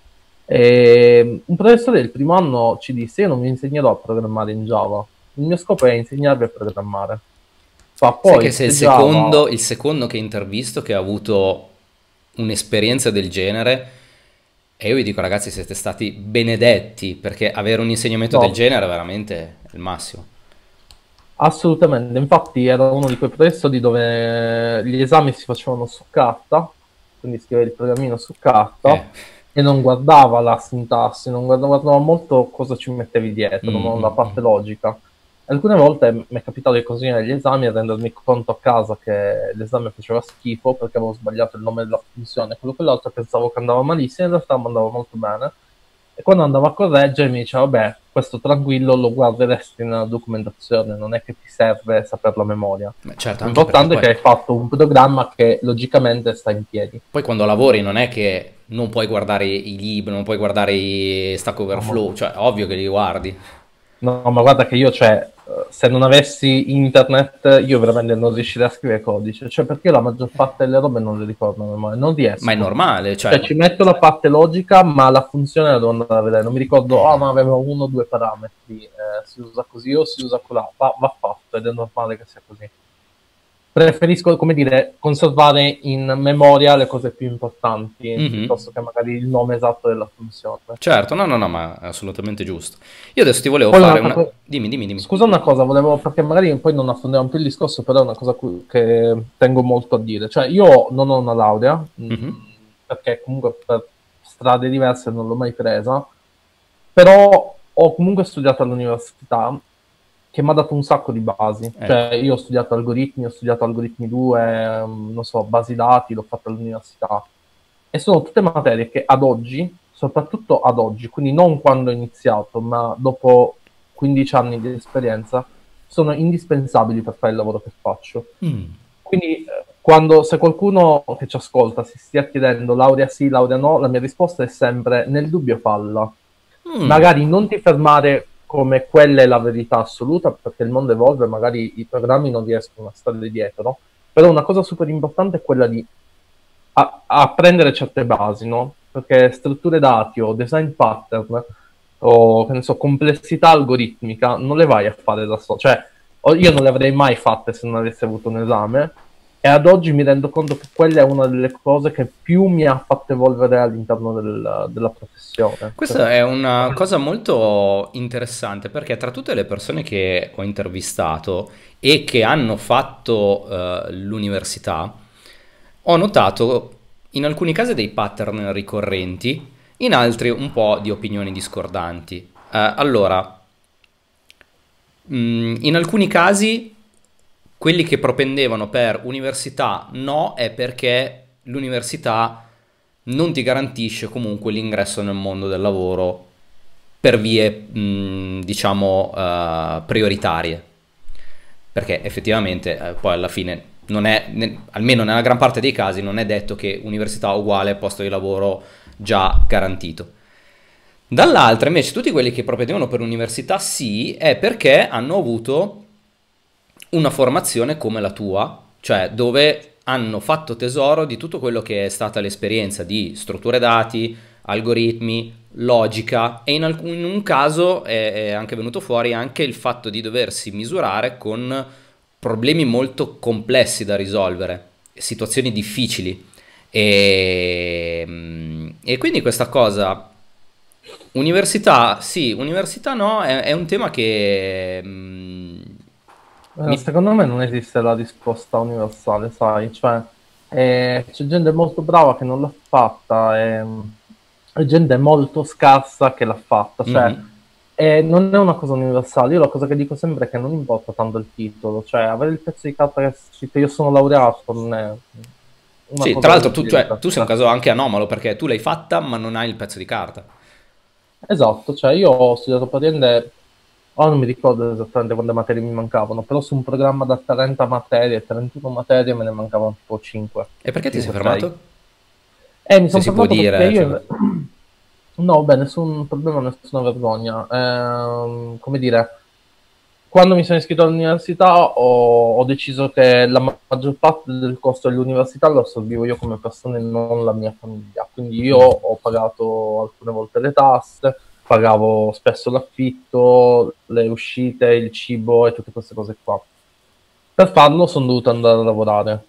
un professore del primo anno ci disse: io non vi insegnerò a programmare in Java, il mio scopo è insegnarvi a programmare. Fa Sai che poi sei se Java, il secondo che intervisto che ha avuto un'esperienza del genere e io vi dico ragazzi siete stati benedetti perché avere un insegnamento del no, genere veramente è il massimo. assolutamente, infatti era uno di quei professori dove gli esami si facevano su carta, quindi scriveva il programmino su Eh. carta e non guardava la sintassi, non guardava molto cosa ci mettevi dietro, Mm, non la mm, mm. parte logica. Alcune volte mi è capitato di consegnare gli esami e rendermi conto a casa che l'esame faceva schifo perché avevo sbagliato il nome della funzione, quello che l'altro pensavo che andava malissimo, in realtà andava molto bene. E quando andavo a correggere mi diceva, vabbè, questo tranquillo lo guarderesti nella documentazione, non è che ti serve saperlo a memoria. Certo, anche perché L'importante è poi, che hai fatto un programma che logicamente sta in piedi. poi quando lavori non è che non puoi guardare i libri, non puoi guardare i Stack No, ma, Overflow, cioè ovvio che li guardi. no, ma guarda che io, cioè, se non avessi internet, io veramente non riuscirei a scrivere codice, cioè perché io la maggior parte delle robe non le ricordo a memoria, non Ma è riesco. normale, Cioè, cioè ci metto la parte logica, ma la funzione la devo andare a vedere. Non mi ricordo, oh, ma aveva uno o due parametri, si usa così o si usa colà. Va fatto ed è normale che sia così. Preferisco, come dire, conservare in memoria le cose più importanti, mhm. piuttosto che magari il nome esatto della funzione. Certo, no, no, no, ma è assolutamente giusto. Io adesso ti volevo Poi fare un'altra una... cosa, Dimmi, dimmi, dimmi. scusa una cosa, volevo, perché magari poi non affondiamo più il discorso, però è una cosa che tengo molto a dire. Cioè, io non ho una laurea, Mhm. perché comunque per strade diverse non l'ho mai presa, però ho comunque studiato all'università che mi ha dato un sacco di basi. Ecco. Cioè, io ho studiato algoritmi 2, non so, basi dati, l'ho fatto all'università. E sono tutte materie che ad oggi soprattutto ad oggi, quindi non quando ho iniziato, ma dopo 15 anni di esperienza, sono indispensabili per fare il lavoro che faccio. Mm. Quindi quando se qualcuno che ci ascolta si stia chiedendo laurea sì, laurea no, la mia risposta è sempre nel dubbio falla. Mm. Magari non ti fermare come quella è la verità assoluta, perché il mondo evolve, magari i programmi non riescono a stare dietro, però una cosa super importante è quella di apprendere certe basi, no? Perché strutture dati o design pattern o che ne so, complessità algoritmica non le vai a fare da solo. Cioè, io non le avrei mai fatte se non avessi avuto un esame. E ad oggi mi rendo conto che quella è una delle cose che più mi ha fatto evolvere all'interno della professione. Questa è una cosa molto interessante perché tra tutte le persone che ho intervistato e che hanno fatto l'università, ho notato in alcuni casi dei pattern ricorrenti, in altri un po' di opinioni discordanti. Allora, in alcuni casi quelli che propendevano per università no è perché l'università non ti garantisce comunque l'ingresso nel mondo del lavoro per vie, diciamo, prioritarie. Perché effettivamente poi alla fine non è, almeno nella gran parte dei casi, non è detto che università uguale posto di lavoro già garantito. Dall'altra, invece, tutti quelli che propendevano per università sì, è perché hanno avuto una formazione come la tua, cioè dove hanno fatto tesoro di tutto quello che è stata l'esperienza di strutture dati, algoritmi, logica e in un caso è anche venuto fuori anche il fatto di doversi misurare con problemi molto complessi da risolvere, situazioni difficili e quindi questa cosa, università sì, università no, è un tema che mi... Secondo me non esiste la risposta universale, sai, cioè c'è gente molto brava che non l'ha fatta e gente molto scarsa che l'ha fatta, cioè Mhm. non è una cosa universale. Io la cosa che dico sempre è che non importa tanto il titolo, cioè avere il pezzo di carta che scritto io sono laureato non è una Sì, tra cosa l'altro utile di cioè, per tu sei un sé. caso anche anomalo perché tu l'hai fatta ma non hai il pezzo di carta. Esatto, cioè io ho studiato praticamente, ora non mi ricordo esattamente quante materie mi mancavano, però su un programma da 30 materie, 31 materie me ne mancavano tipo 5, E perché ti sei 5-6. fermato? E mi Se sono si può fermato perché dire, cioè... io... No, beh, nessun problema, nessuna vergogna. Come dire, quando mi sono iscritto all'università ho deciso che la maggior parte del costo dell'università lo assorbivo io come persona e non la mia famiglia. Quindi io Mm. ho pagato alcune volte le tasse, pagavo spesso l'affitto, le uscite, il cibo e tutte queste cose qua. Per farlo sono dovuto andare a lavorare.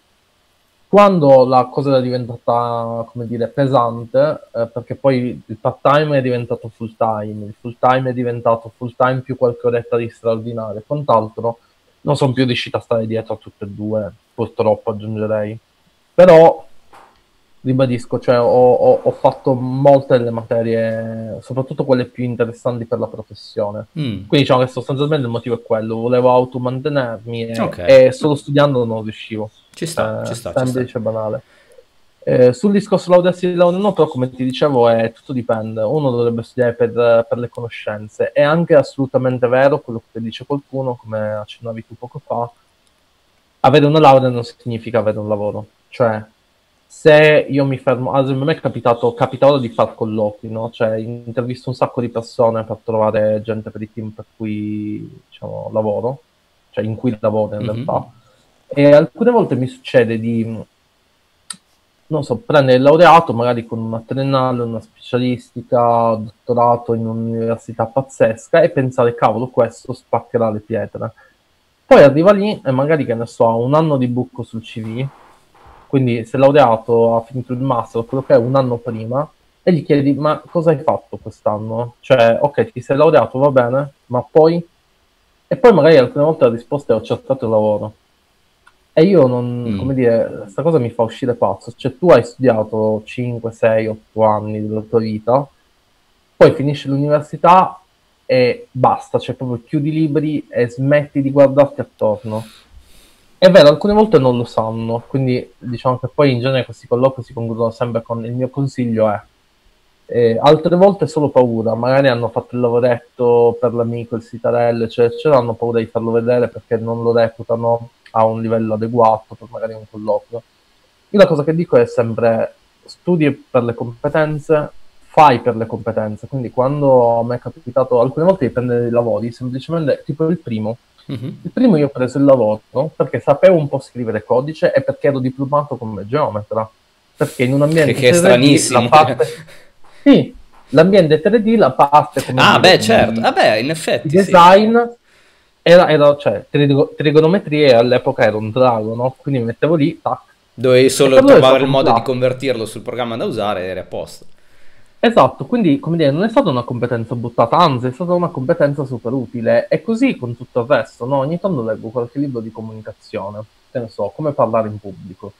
Quando la cosa era diventata, come dire, pesante, perché poi il part-time è diventato full-time, il full-time è diventato full-time più qualche oretta di straordinario e quant'altro, non sono più riuscito a stare dietro a tutte e due, purtroppo aggiungerei. Però, ribadisco, cioè, ho fatto molte delle materie, soprattutto quelle più interessanti per la professione. Mm. Quindi diciamo che sostanzialmente il motivo è quello, volevo automantenermi Ok, e solo studiando non riuscivo. ci sta, ci sta, ci sta. Semplice e banale. Sul discorso laurearsi e laurea no, però come ti dicevo tutto dipende. Uno dovrebbe studiare per le conoscenze. È anche assolutamente vero quello che dice qualcuno, come accennavi tu poco fa, avere una laurea non significa avere un lavoro. Cioè, se io mi fermo, ad esempio a me è capita ora di far colloqui, no? Cioè, intervisto un sacco di persone per trovare gente per i team per cui, diciamo, lavoro, cioè in cui lavoro in realtà. Mhm. E alcune volte mi succede di, non so, prendere il laureato magari con una triennale, una specialistica, dottorato in un'università pazzesca e pensare, cavolo, questo spaccherà le pietre. Poi arriva lì e magari, che ne so, ha un anno di buco sul CV, quindi si è laureato, ha finito il master, quello che è un anno prima, e gli chiedi, ma cosa hai fatto quest'anno? Cioè, ok, ti sei laureato, va bene, ma poi... E poi magari alcune volte la risposta è ho cercato il lavoro. E io non, come Mm. dire, questa cosa mi fa uscire pazzo. Cioè, tu hai studiato 5, 6, 8 anni della tua vita, poi finisci l'università e basta, cioè proprio chiudi i libri e smetti di guardarti attorno. È vero, alcune volte non lo sanno, quindi diciamo che poi in genere questi colloqui si concludono sempre con il mio consiglio è Altre volte solo paura, magari hanno fatto il lavoretto per l'amico, il sitarello, eccetera, eccetera, hanno paura di farlo vedere perché non lo reputano a un livello adeguato per magari un colloquio. Io la cosa che dico è sempre studi per le competenze, fai per le competenze, quindi quando mi è capitato alcune volte di prendere dei lavori, semplicemente tipo il primo. Mhm. Il primo io ho preso il lavoro perché sapevo un po' scrivere codice e perché ero diplomato come geometra, perché in un ambiente Che è 3D la stranissimo. parte... Sì, l'ambiente 3D, la parte, come Ah, dire, beh, certo. Ah, beh, in di effetti sì. design cioè, trigonometria all'epoca era un drago, no? Quindi mi mettevo lì, tac. Dovevi E solo per loro è trovare stato il un modo di plus. convertirlo sul programma da usare e eri a posto. Esatto, quindi come dire, non è stata una competenza buttata, anzi è stata una competenza super utile. E così con tutto il resto, no? Ogni tanto leggo qualche libro di comunicazione, che ne so, come parlare in pubblico,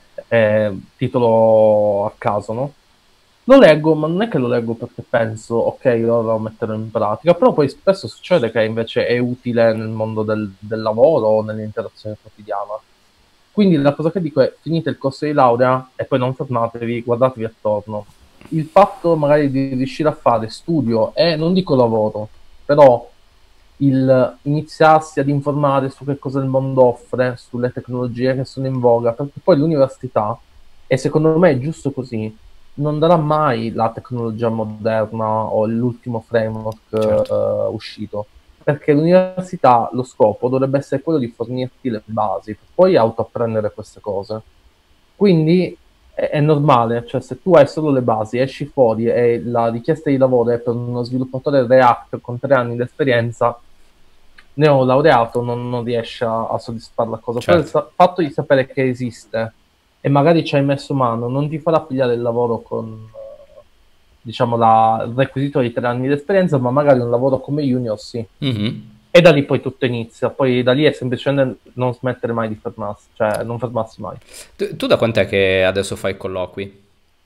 titolo a caso, no? Lo leggo, ma non è che lo leggo perché penso, ok, ora lo metterò in pratica, però poi spesso succede che invece è utile nel mondo del lavoro o nell'interazione quotidiana. Quindi la cosa che dico è, finite il corso di laurea e poi non fermatevi, guardatevi attorno. Il fatto magari di riuscire a fare studio e non dico lavoro, però il iniziarsi ad informare su che cosa il mondo offre, sulle tecnologie che sono in voga, perché poi l'università, e secondo me è giusto così, non darà mai la tecnologia moderna o l'ultimo framework Certo. uscito, perché l'università, lo scopo dovrebbe essere quello di fornirti le basi, per poi autoapprendere queste cose. Quindi è normale, cioè se tu hai solo le basi, esci fuori e la richiesta di lavoro è per uno sviluppatore React con 3 anni di esperienza, neolaureato non riesce a soddisfare la cosa. Però il Certo. fatto di sapere che esiste e magari ci hai messo mano non ti farà pigliare il lavoro con, diciamo, il requisito di 3 anni di esperienza, ma magari un lavoro come junior sì. Mhm. E da lì poi tutto inizia, poi da lì è semplicemente non smettere mai di fermarsi, cioè non fermarsi mai. Tu da quant'è che adesso fai colloqui?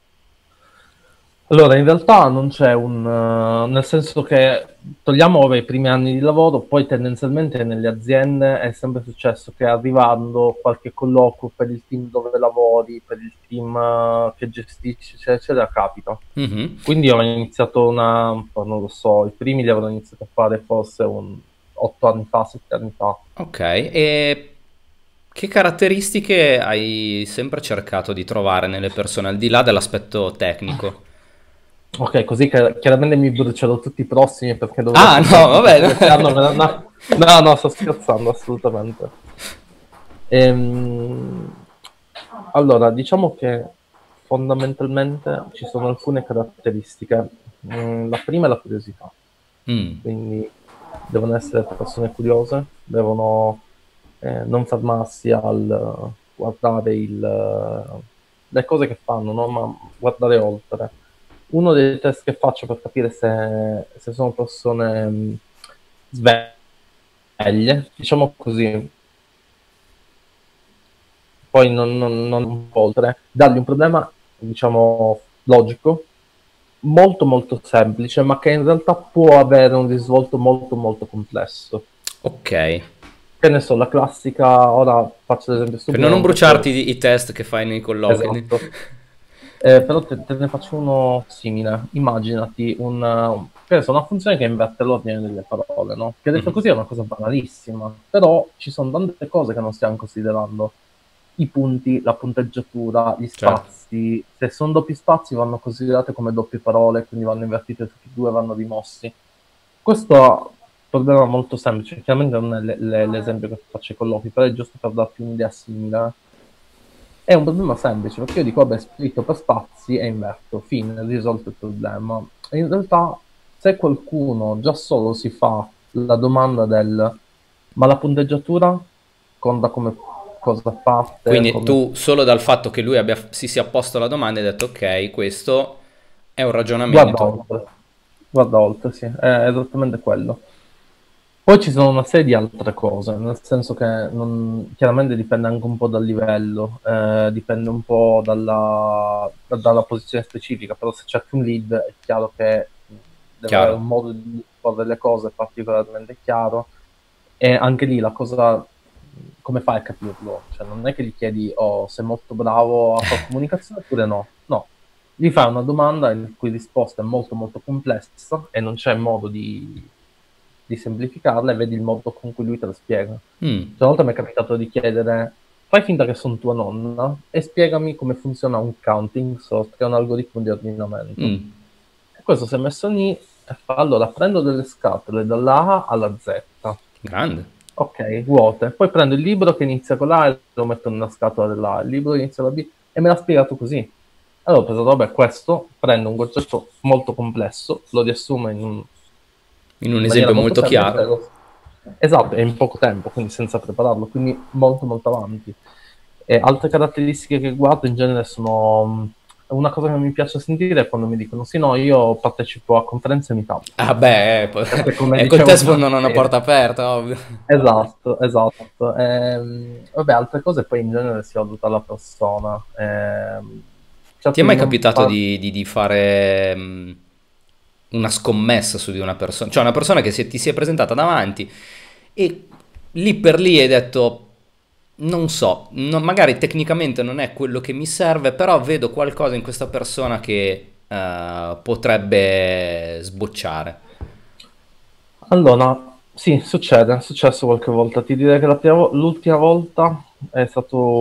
Allora, in realtà non c'è nel senso che togliamo ora i primi anni di lavoro, poi tendenzialmente nelle aziende è sempre successo che arrivando qualche colloquio per il team dove lavori, per il team che gestisci, eccetera, eccetera, capita. Mhm. Quindi ho iniziato non lo so, i primi li avrò iniziato a fare forse 8 anni fa, 7 anni fa. Ok, e che caratteristiche hai sempre cercato di trovare nelle persone, al di là dell'aspetto tecnico? Ok, così chiaramente mi brucerò tutti i prossimi perché dovrò Ah, no, sapere vabbè. che hanno... No, no, no, sto scherzando assolutamente. Ehm, allora, diciamo che fondamentalmente ci sono alcune caratteristiche. La prima è la curiosità, Mm, quindi devono essere persone curiose, devono non fermarsi al guardare le cose che fanno, no? Ma guardare oltre. Uno dei test che faccio per capire se sono persone sveglie, diciamo così, poi non oltre, dargli un problema, diciamo, logico, molto molto semplice, ma che in realtà può avere un risvolto molto molto complesso. ok, Che ne so, la classica, ora faccio l'esempio per stupido, non non perché... bruciarti i test che fai nei colloqui. Esatto. Però te ne faccio uno simile. Immaginati che ne so, una funzione che inverte l'ordine delle parole, no? Che detto Mhm. così è una cosa banalissima, però ci sono tante cose che non stiamo considerando. I punti, la punteggiatura, gli Certo. spazi. Se sono doppi spazi vanno considerate come doppie parole, quindi vanno invertite tutti e due, vanno rimossi. Questo è un problema molto semplice, chiaramente non è l'esempio che faccio ai colloqui, però è giusto per darti un'idea simile. È un problema semplice, perché io dico, vabbè, splitto per spazi e inverto, fine, risolto il problema. E in realtà, se qualcuno già solo si fa la domanda ma la punteggiatura conta come cosa a parte, Quindi come... tu solo dal fatto che lui si sia posto la domanda hai detto ok, questo è un Guarda ragionamento. oltre, guarda oltre, sì, è esattamente quello. Poi ci sono una serie di altre cose, nel senso che chiaramente dipende anche un po' dal livello, dipende un po' dalla posizione specifica, però se cerchi un lead è chiaro che deve avere Chiaro. un modo di fare le cose particolarmente chiaro e anche lì la cosa, come fai a capirlo? Cioè non è che gli chiedi, oh, sei molto bravo a fare comunicazione oppure no? No, gli fai una domanda in cui risposta è molto molto complessa e non c'è modo di semplificarla, e vedi il modo con cui lui te lo spiega. Mm, Una volta mi è capitato di chiedere: fai finta che sono tua nonna e spiegami come funziona un counting sort, che è un algoritmo di ordinamento. mm, E questo si è messo lì e fa: allora prendo delle scatole dalla A alla Z, grande. ok, vuote, poi prendo il libro che inizia con la A e lo metto nella scatola della A, il libro che inizia con la B, e me l'ha spiegato così. Allora ho pensato: vabbè, questo prende un concetto molto complesso, lo riassume In un in maniera esempio molto molto semplice, chiaro. esatto, e in poco tempo, quindi senza prepararlo, quindi molto molto avanti. E altre caratteristiche che guardo in genere sono una cosa che mi piace sentire è quando mi dicono: sì, no, io partecipo a conferenze meetup, Ah beh, perché come con te dicevo sfondano una prima, porta aperta, ovvio. esatto, esatto. Vabbè, altre cose poi in genere si valuta la persona. Ti è Cerco di mai non capitato far... di fare una scommessa su di una persona? Cioè una persona che ti si è presentata davanti e lì per lì hai detto, non so, magari tecnicamente non è quello che mi serve, però vedo qualcosa in questa persona che potrebbe sbocciare. Allora, sì, succede, è successo qualche volta. Ti direi che l'ultima volta è stato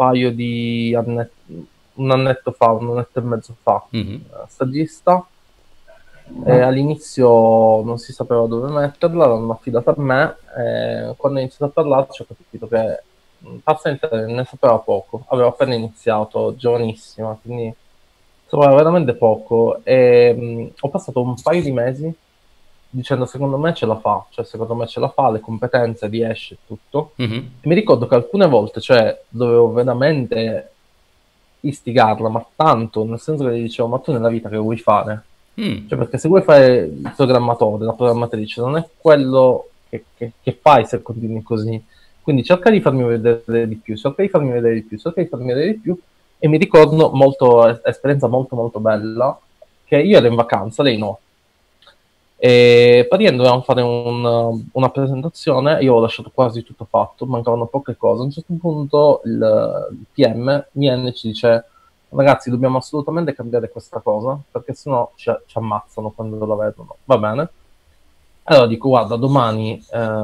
un annetto fa, un annetto e mezzo fa. Mhm. Stagista, all'inizio non si sapeva dove metterla, l'hanno affidata a me, e quando ho iniziato a parlarci ho capito che paziente ne sapeva poco, aveva appena iniziato, giovanissima, quindi sapeva veramente poco, e ho passato un paio di mesi dicendo: secondo me ce la fa, cioè secondo me ce la fa, le competenze, riesce, tutto. Mhm. E mi ricordo che alcune volte, cioè, dovevo veramente istigarla, ma tanto, nel senso che gli dicevo: ma tu nella vita che vuoi fare? Mm. Cioè, perché se vuoi fare il programmatore, la programmatrice, non è quello che fai se continui così. Quindi cerca di farmi vedere di più, cerca di farmi vedere di più, cerca di farmi vedere di più. E mi ricordo esperienza molto molto bella, che io ero in vacanza, lei no. E praticamente dovevamo fare una presentazione, io ho lasciato quasi tutto fatto, mancavano poche cose. A un certo punto il PM viene e ci dice: ragazzi, dobbiamo assolutamente cambiare questa cosa, perché sennò ci ammazzano quando la vedono. Va bene? Allora dico: guarda, domani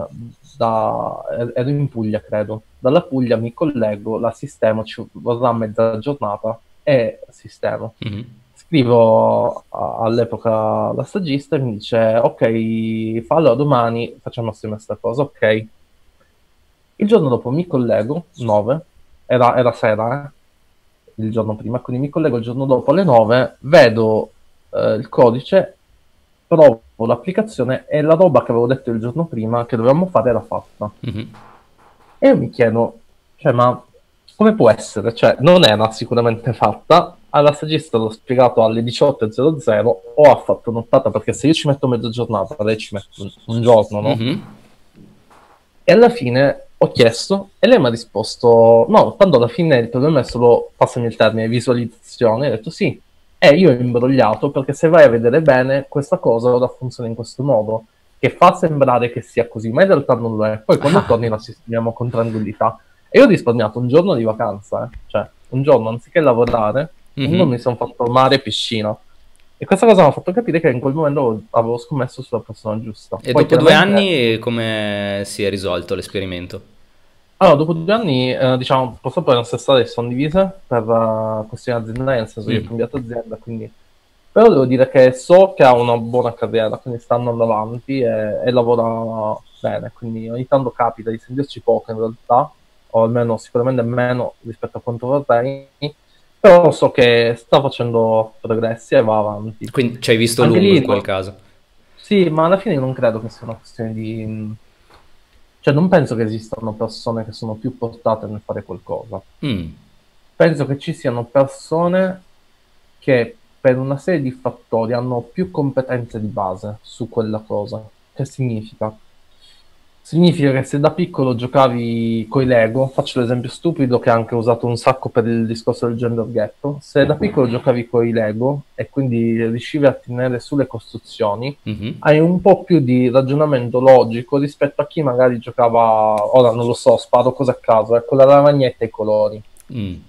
ero in Puglia, credo. Dalla Puglia mi collego, la sistemo, ci vorrà mezza giornata e sistemo. Mhm. Scrivo all'epoca la stagista e mi dice: ok, allora domani facciamo assieme questa cosa, ok. Il giorno dopo mi collego, 9, era sera, il giorno prima, quindi mi collego il giorno dopo alle 9, vedo il codice, provo l'applicazione e la roba che avevo detto il giorno prima che dovevamo fare era fatta. Mhm. E io mi chiedo, cioè, ma come può essere? Cioè, non era sicuramente fatta. Alla stagista l'ho spiegato alle 18:00, o ha fatto nottata, perché se io ci metto mezza giornata, lei ci mette un giorno, no? Mhm. E alla fine ho chiesto e lei mi ha risposto: no, tanto alla fine il problema è solo, passami il termine, visualizzazione. E ho detto sì. E io ho imbrogliato, perché se vai a vedere bene, questa cosa ora funziona in questo modo, che fa sembrare che sia così, ma in realtà non lo è. Poi quando Ah. torni la sistemiamo con tranquillità. E io ho risparmiato un giorno di vacanza, cioè un giorno anziché lavorare, uno Mhm. mi sono fatto mare e piscina. E questa cosa mi ha fatto capire che in quel momento avevo scommesso sulla persona giusta. E Poi dopo due chiaramente, anni come si è risolto l'esperimento? allora, dopo 2 anni, diciamo, purtroppo le nostre strade si sono divise per questioni aziendali, nel senso che io ho Mm. cambiato azienda, quindi... Però devo dire che so che ha una buona carriera, quindi sta andando avanti e lavora bene, quindi ogni tanto capita di sentirci poco in realtà, o almeno sicuramente meno rispetto a quanto vorrei, però so che sta facendo progressi e va avanti. Quindi ci hai visto Anche lungo in lì, quel caso. sì, ma alla fine non credo che sia una questione di... Cioè, non penso che esistano persone che sono più portate nel fare qualcosa. Mm. Penso che ci siano persone che per una serie di fattori hanno più competenze di base su quella cosa. Che significa? Significa che se da piccolo giocavi coi Lego, faccio l'esempio stupido che ha anche usato un sacco per il discorso del gender gap, se da piccolo giocavi coi Lego e quindi riuscivi a tenere sulle costruzioni, Mhm. hai un po' più di ragionamento logico rispetto a chi magari giocava, ora non lo so, sparo cose a caso, con la lavagnetta e i colori. Mm.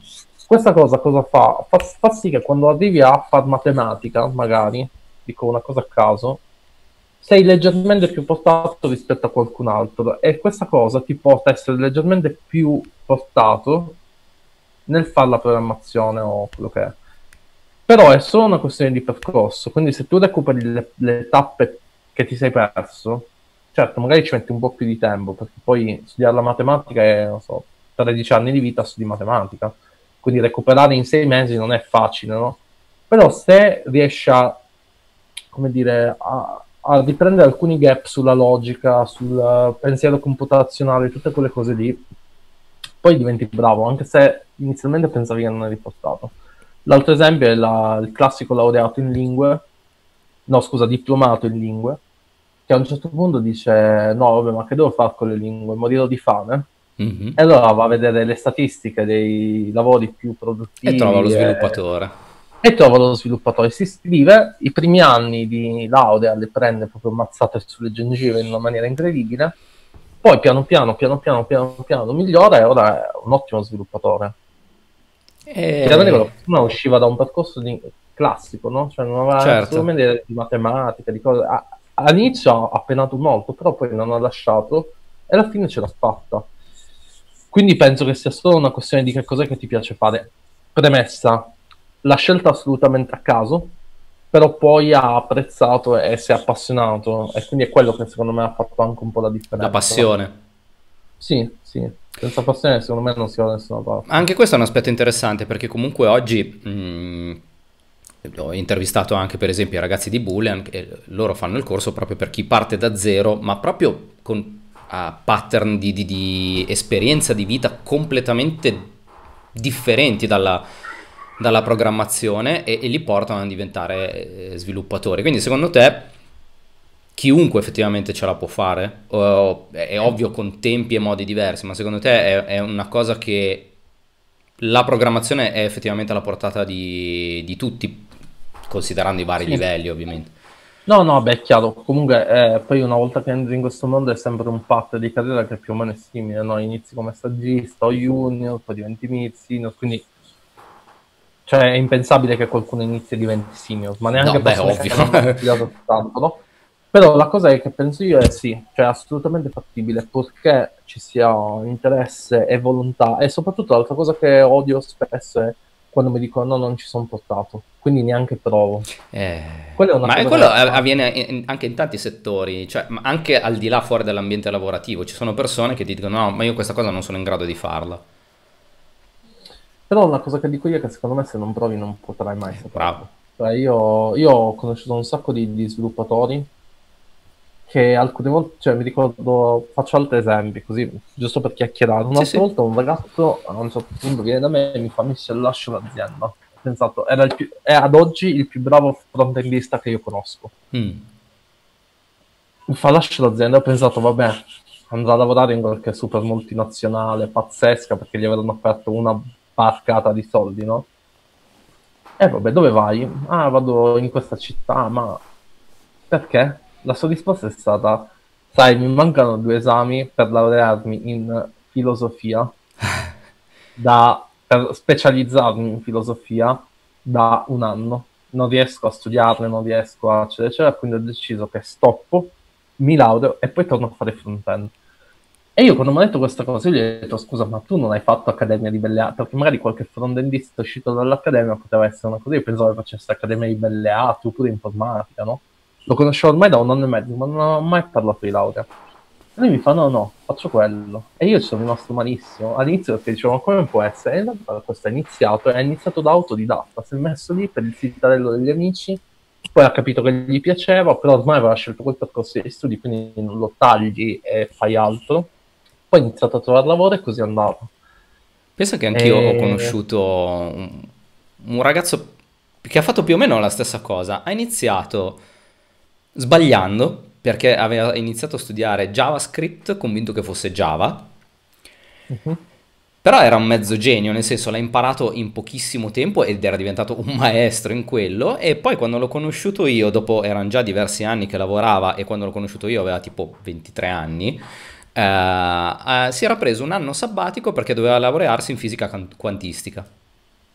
Questa cosa fa? Fa sì che quando arrivi a far matematica, magari, dico una cosa a caso, sei leggermente più portato rispetto a qualcun altro e questa cosa ti porta a essere leggermente più portato nel fare la programmazione o quello che è. Però è solo una questione di percorso, quindi se tu recuperi le tappe che ti sei perso, certo, magari ci metti un po' più di tempo, perché poi studiare la matematica è, non so, 13 anni di vita studi matematica, quindi recuperare in 6 mesi non è facile, no? Però se riesci a, come dire, a riprendere alcuni gap sulla logica, sul pensiero computazionale, tutte quelle cose lì, poi diventi bravo, anche se inizialmente pensavi che non eri portato. L'altro esempio è il classico laureato in lingue, no scusa, diplomato in lingue, che a un certo punto dice no vabbè ma che devo fare con le lingue, morirò di fame? Mhm. E allora va a vedere le statistiche dei lavori più E trova lo produttivi sviluppatore. e trova lo sviluppatore. Si iscrive, i primi anni di laurea le prende proprio mazzate sulle gengive in una maniera incredibile, poi piano piano migliora e ora è un ottimo sviluppatore. Chiaramente quella E... persona usciva da un percorso classico, no? Cioè non aveva Certo. assolutamente idea di matematica, di cose. All'inizio ha penato molto, però poi non ha lasciato e alla fine ce l'ha fatta. Quindi penso che sia solo una questione di che cos'è che ti piace fare. Premessa, la scelta assolutamente a caso, però poi ha apprezzato e si è appassionato e quindi è quello che secondo me ha fatto anche un po' la La differenza. passione. Sì, sì, senza passione secondo me non si va da nessuna parte. Anche questo è un aspetto interessante perché comunque oggi ho intervistato anche per esempio i ragazzi di Boolean e loro fanno il corso proprio per chi parte da zero, ma proprio con pattern di esperienza di vita completamente differenti dalla programmazione e li portano a diventare sviluppatori. Quindi secondo te chiunque effettivamente ce la può fare? È ovvio con tempi e modi diversi, ma secondo te è una cosa che la programmazione è effettivamente alla portata di tutti, considerando i vari Sì. livelli ovviamente. No, no, beh, è chiaro. Comunque, poi una volta che entri in questo mondo è sempre un path di carriera che più o meno è simile, no? Inizi come stagista o junior, poi diventi mid senior, quindi cioè, è impensabile che qualcuno inizi e diventi senior, ma No, neanche beh, persone che ovvio. non hanno mai studiato tanto, no? Però la cosa è che penso io è sì, cioè assolutamente fattibile, purché ci sia interesse e volontà, e soprattutto l'altra cosa che odio spesso è quando mi dicono no, non ci sono portato, quindi neanche provo. Eh, Quella è una ma cosa quello che fa. avviene anche in tanti settori, cioè ma anche al di là fuori dall'ambiente lavorativo. Ci sono persone che ti dicono no, ma io questa cosa non sono in grado di farla. Però una cosa che dico io è che secondo me se non provi non potrai mai Bravo. saperlo. Cioè io ho conosciuto un sacco di sviluppatori che alcune volte, cioè mi ricordo, faccio altri esempi così, giusto per chiacchierare. Sì, Un'altra sì. volta un ragazzo a un certo punto viene da me e mi fa: Michel, lascio l'azienda. Ho pensato, è ad oggi il più bravo front-endista che io conosco. Mm. Mi fa: lascio l'azienda. Ho pensato, vabbè, andrà a lavorare in qualche super multinazionale pazzesca perché gli avranno offerto una barcata di soldi, no? E vabbè, dove vai? Ah, vado in questa città, ma perché? La sua risposta è stata, sai, mi mancano 2 esami per laurearmi in filosofia, per specializzarmi in filosofia da un anno. Non riesco a studiarle, non riesco a eccetera, eccetera, quindi ho deciso che stoppo, mi laureo e poi torno a fare front-end. E io quando mi ha detto questa cosa, io gli ho detto, scusa, ma tu non hai fatto Accademia di Belle Arti? Perché magari qualche front-endista uscito dall'Accademia poteva essere una cosa, io pensavo che facesse Accademia di Belle Arti oppure informatica, no? Lo conoscevo ormai da un anno e mezzo, ma non ho mai parlato di laurea. E lui mi fa, no, no, faccio quello. E io ci sono rimasto malissimo. All'inizio perché dicevo, ma come può essere? E in realtà questo è iniziato da autodidatta, si è messo lì per il cittadello degli amici, poi ha capito che gli piaceva, però ormai aveva scelto quel percorso di studi, quindi non lo tagli e fai altro. Poi ho iniziato a trovare lavoro e così è andato. Pensa che anch'io ho E... conosciuto un ragazzo che ha fatto più o meno la stessa cosa. Ha iniziato sbagliando perché aveva iniziato a studiare JavaScript convinto che fosse Java, Mhm. però era un mezzo genio, nel senso l'ha imparato in pochissimo tempo ed era diventato un maestro in quello e poi quando l'ho conosciuto io, dopo erano già diversi anni che lavorava e quando l'ho conosciuto io aveva tipo 23 anni, si era preso un anno sabbatico perché doveva laurearsi in fisica quantistica.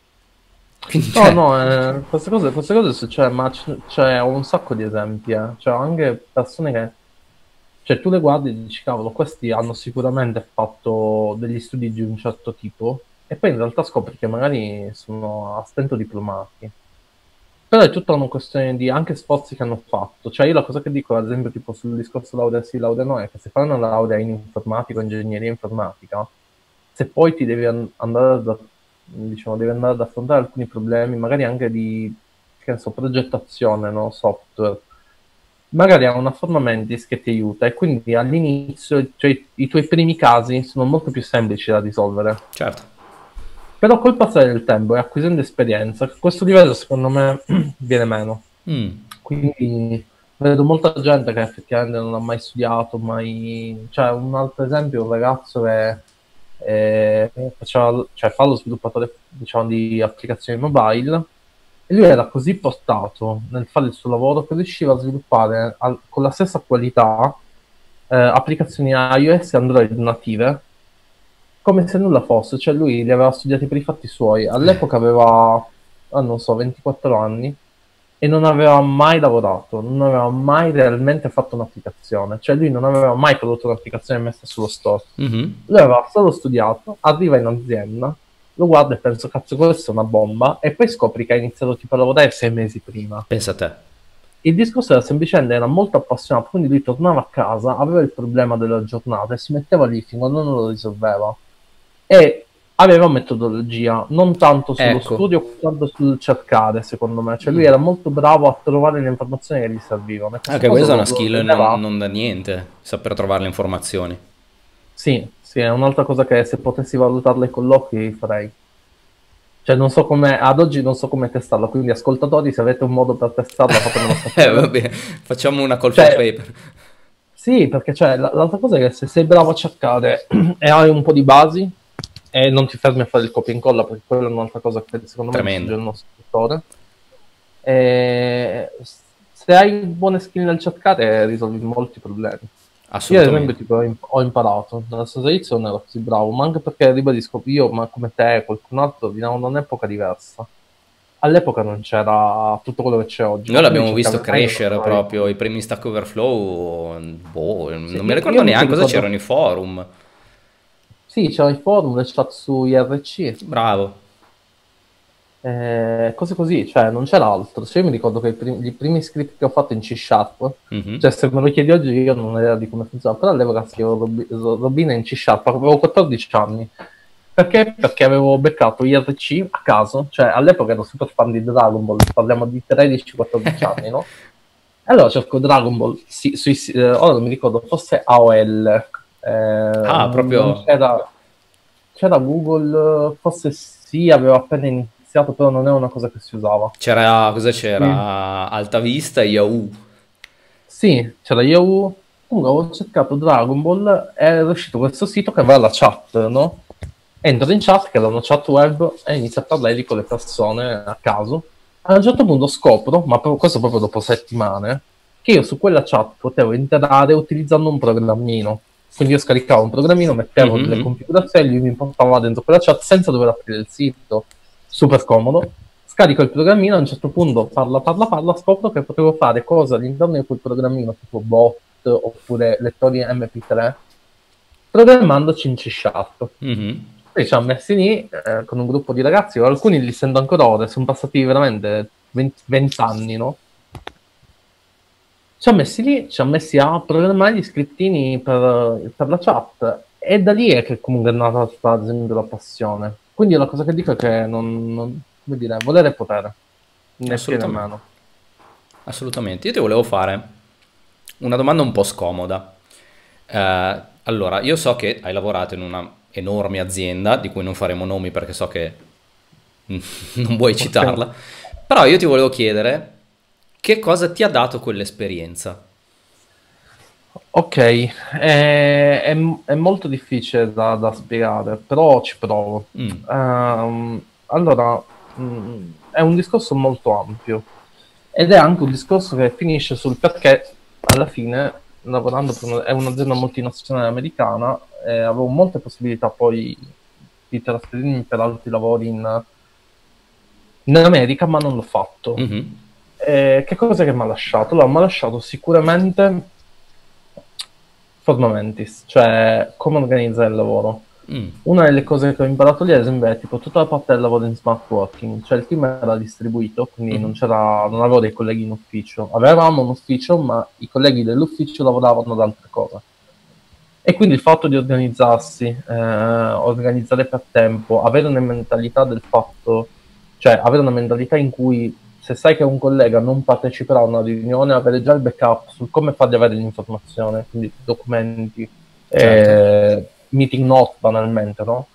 Quindi, No, cioè, no, queste cose succedono, ma c'è un sacco di esempi, eh. Cioè, anche persone che, cioè, tu le guardi e dici, cavolo, questi hanno sicuramente fatto degli studi di un certo tipo, e poi in realtà scopri che magari sono a stento diplomati. Però è tutta una questione di anche sforzi che hanno fatto. Cioè, io la cosa che dico, ad esempio, tipo sul discorso laurea sì, laurea no, è che se fai una laurea in informatica o ingegneria informatica, se poi ti devi diciamo, devi andare ad affrontare alcuni problemi, magari anche di, che ne so, progettazione, no? Software, magari ha una forma Mentis che ti aiuta e quindi all'inizio, cioè, i tuoi primi casi sono molto più semplici da risolvere. certo. Però col passare del tempo e acquisendo esperienza, questo livello secondo me viene meno. Mm, Quindi vedo molta gente che effettivamente non ha mai studiato, mai... Cioè, un altro esempio, un ragazzo che cioè, fa lo sviluppatore, diciamo, di applicazioni mobile e lui era così portato nel fare il suo lavoro che riusciva a sviluppare con la stessa qualità applicazioni iOS e Android native come se nulla fosse, cioè lui li aveva studiati per i fatti suoi. All'epoca aveva, non so, 24 anni e non aveva mai lavorato, non aveva mai realmente fatto un'applicazione, cioè lui non aveva mai prodotto un'applicazione messa sullo store. mhm. Lui aveva solo studiato, arriva in azienda, lo guarda e penso, cazzo, questa è una bomba, e poi scopri che ha iniziato tipo a lavorare 6 mesi prima. Pensa a te. Il discorso era semplicemente, era molto appassionato, quindi lui tornava a casa, aveva il problema della giornata e si metteva lì fin quando non lo risolveva e aveva metodologia, non tanto sullo Ecco. studio quanto sul cercare, secondo me. Cioè lui Mm. era molto bravo a trovare le informazioni che gli servivano e questa Anche cosa questa è una lo skill rendeva... non da niente, saper trovare le informazioni. Sì, sì, è un'altra cosa che se potessi valutarla ai colloqui farei. Cioè non so come, ad oggi non so come testarla, quindi ascoltatori se avete un modo per testarla fatemelo sapere. Vabbè, facciamo una call for Cioè, paper. sì, perché cioè, l'altra cosa è che se sei bravo a cercare e hai un po' di basi e non ti fermi a fare il copia e incolla, perché quella è un'altra cosa che secondo me distrugge Tremendo. il nostro settore, e se hai buone skill nel cercare risolvi molti problemi. Io ad esempio Assolutamente. tipo, ho imparato, nella stessa inizio non ero così bravo, ma anche perché ribadisco, io ma come te, qualcun altro, veniamo da un'epoca diversa. All'epoca non c'era tutto quello che c'è oggi, Noi ma quindi l'abbiamo visto cercavi online lo crescere trovavi. proprio, i primi Stack Overflow, boh, Sì, non mi ricordo io mi neanche cosa ricordo, c'erano i forum. sì, c'erano i forum, le chat su IRC, Bravo. cose così, cioè non c'era altro. Cioè, io mi ricordo che i primi script che ho fatto in C Sharp, Mhm. cioè se me lo chiedi oggi io non ho idea di come funziona, però all'epoca scrivevo Robina in C Sharp, avevo 14 anni. Perché? Perché avevo beccato IRC a caso, cioè all'epoca ero super fan di Dragon Ball, parliamo di 13-14 anni, no? E allora cerco Dragon Ball, sì, ora non mi ricordo, forse AOL, Ah, non proprio c'era Google, forse sì, avevo appena iniziato, però non è una cosa che si usava. c'era, cosa Sì, c'era? Alta Vista e Yahoo. sì, c'era Yahoo, comunque avevo cercato Dragon Ball e era uscito questo sito che aveva la chat, no? Entro in chat, che era una chat web, e inizio a parlare con le persone a caso. A un certo punto scopro, ma questo proprio dopo settimane, che io su quella chat potevo entrare utilizzando un programmino. Quindi io scaricavo un programmino, mettevo delle Mhm. configurazioni, lui mi portava dentro quella chat senza dover aprire il sito. Super comodo. Scarico il programmino, a un certo punto parla, scopro che potevo fare cose all'interno di quel programmino, tipo bot oppure lettori MP3, programmandoci in C Sharp. Mhm. Poi ci siamo messi lì con un gruppo di ragazzi, alcuni li sento ancora ora, sono passati veramente 20 anni, no? Ci siamo messi lì, ci siamo messi a programmare gli scriptini per la chat e da lì è che comunque è nata ad esempio la passione. Quindi la cosa che dico è che come dire, volere è potere, né più né Assolutamente. meno. Assolutamente. Io ti volevo fare una domanda un po' scomoda. Allora, io so che hai lavorato in una enorme azienda, di cui non faremo nomi perché so che non vuoi Ok. citarla, però io ti volevo chiedere che cosa ti ha dato quell'esperienza. Ok, è molto difficile da spiegare, però ci provo. Mm, Allora, è un discorso molto ampio ed è anche un discorso che finisce sul perché alla fine, lavorando per è un'azienda multinazionale americana, avevo molte possibilità poi di trasferirmi per altri lavori in America, ma non l'ho fatto. Mhm. Che cosa che mi ha lasciato? Allora, mi ha lasciato sicuramente Forma Mentis, cioè come organizzare il lavoro. Mm. Una delle cose che ho imparato lì, ad esempio, è tipo tutta la parte del lavoro in smart working, cioè il team era distribuito, quindi Mhm. non avevo dei colleghi in ufficio. Avevamo un ufficio, ma i colleghi dell'ufficio lavoravano ad altre cose. E quindi il fatto di organizzarsi, organizzare per tempo, avere una mentalità del fatto, cioè avere una mentalità in cui se sai che un collega non parteciperà a una riunione, avere già il backup su come fargli avere l'informazione, quindi documenti, Certo. meeting note banalmente, no?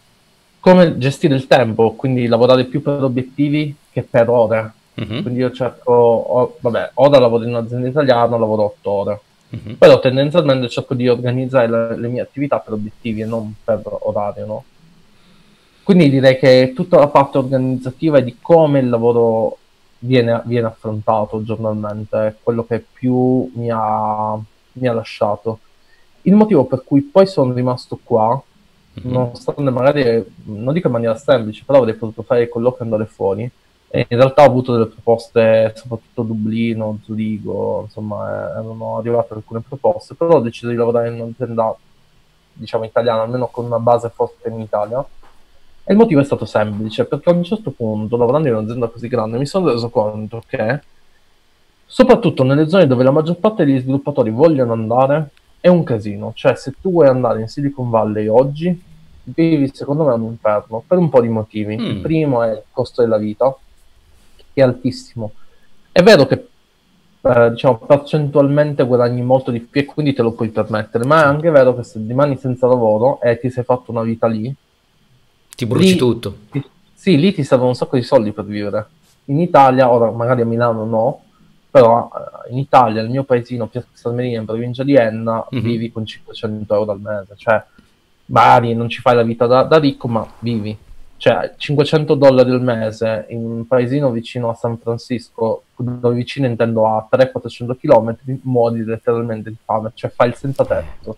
Come gestire il tempo, quindi lavorare più per obiettivi che per ore. Mhm. Quindi io cerco, vabbè, ora lavoro in un'azienda italiana, lavoro 8 ore, Mhm. però tendenzialmente cerco di organizzare le mie attività per obiettivi e non per orario, no? Quindi direi che tutta la parte organizzativa e di come il lavoro viene affrontato giornalmente è quello che più mi ha lasciato. Il motivo per cui poi sono rimasto qua, Mhm. nonostante magari, non dico in maniera semplice, però avrei potuto fare il colloquio e andare fuori, e in realtà ho avuto delle proposte, soprattutto a Dublino, Zurigo, insomma, erano arrivate alcune proposte, però ho deciso di lavorare in un'azienda, diciamo, italiana, almeno con una base forte in Italia. E il motivo è stato semplice, perché a un certo punto, lavorando in un'azienda così grande, mi sono reso conto che, soprattutto nelle zone dove la maggior parte degli sviluppatori vogliono andare, è un casino. Cioè, se tu vuoi andare in Silicon Valley oggi, vivi, secondo me, un inferno, per un po' di motivi. Il Mm. primo è il costo della vita, che è altissimo. È vero che, diciamo, percentualmente guadagni molto di più e quindi te lo puoi permettere, ma è Certo. anche vero che se rimani senza lavoro e ti sei fatto una vita lì, Ti bruci lì, tutto. sì, lì ti servono un sacco di soldi per vivere. In Italia, ora magari a Milano no, però in Italia, nel mio paesino, Piazza Armerina, in provincia di Enna, Mhm. vivi con 500 euro al mese. Cioè, magari non ci fai la vita da ricco, ma vivi. Cioè, 500 dollari al mese in un paesino vicino a San Francisco, dove vicino intendo a 300-400 km, muori letteralmente di fame, cioè fai il senza tetto.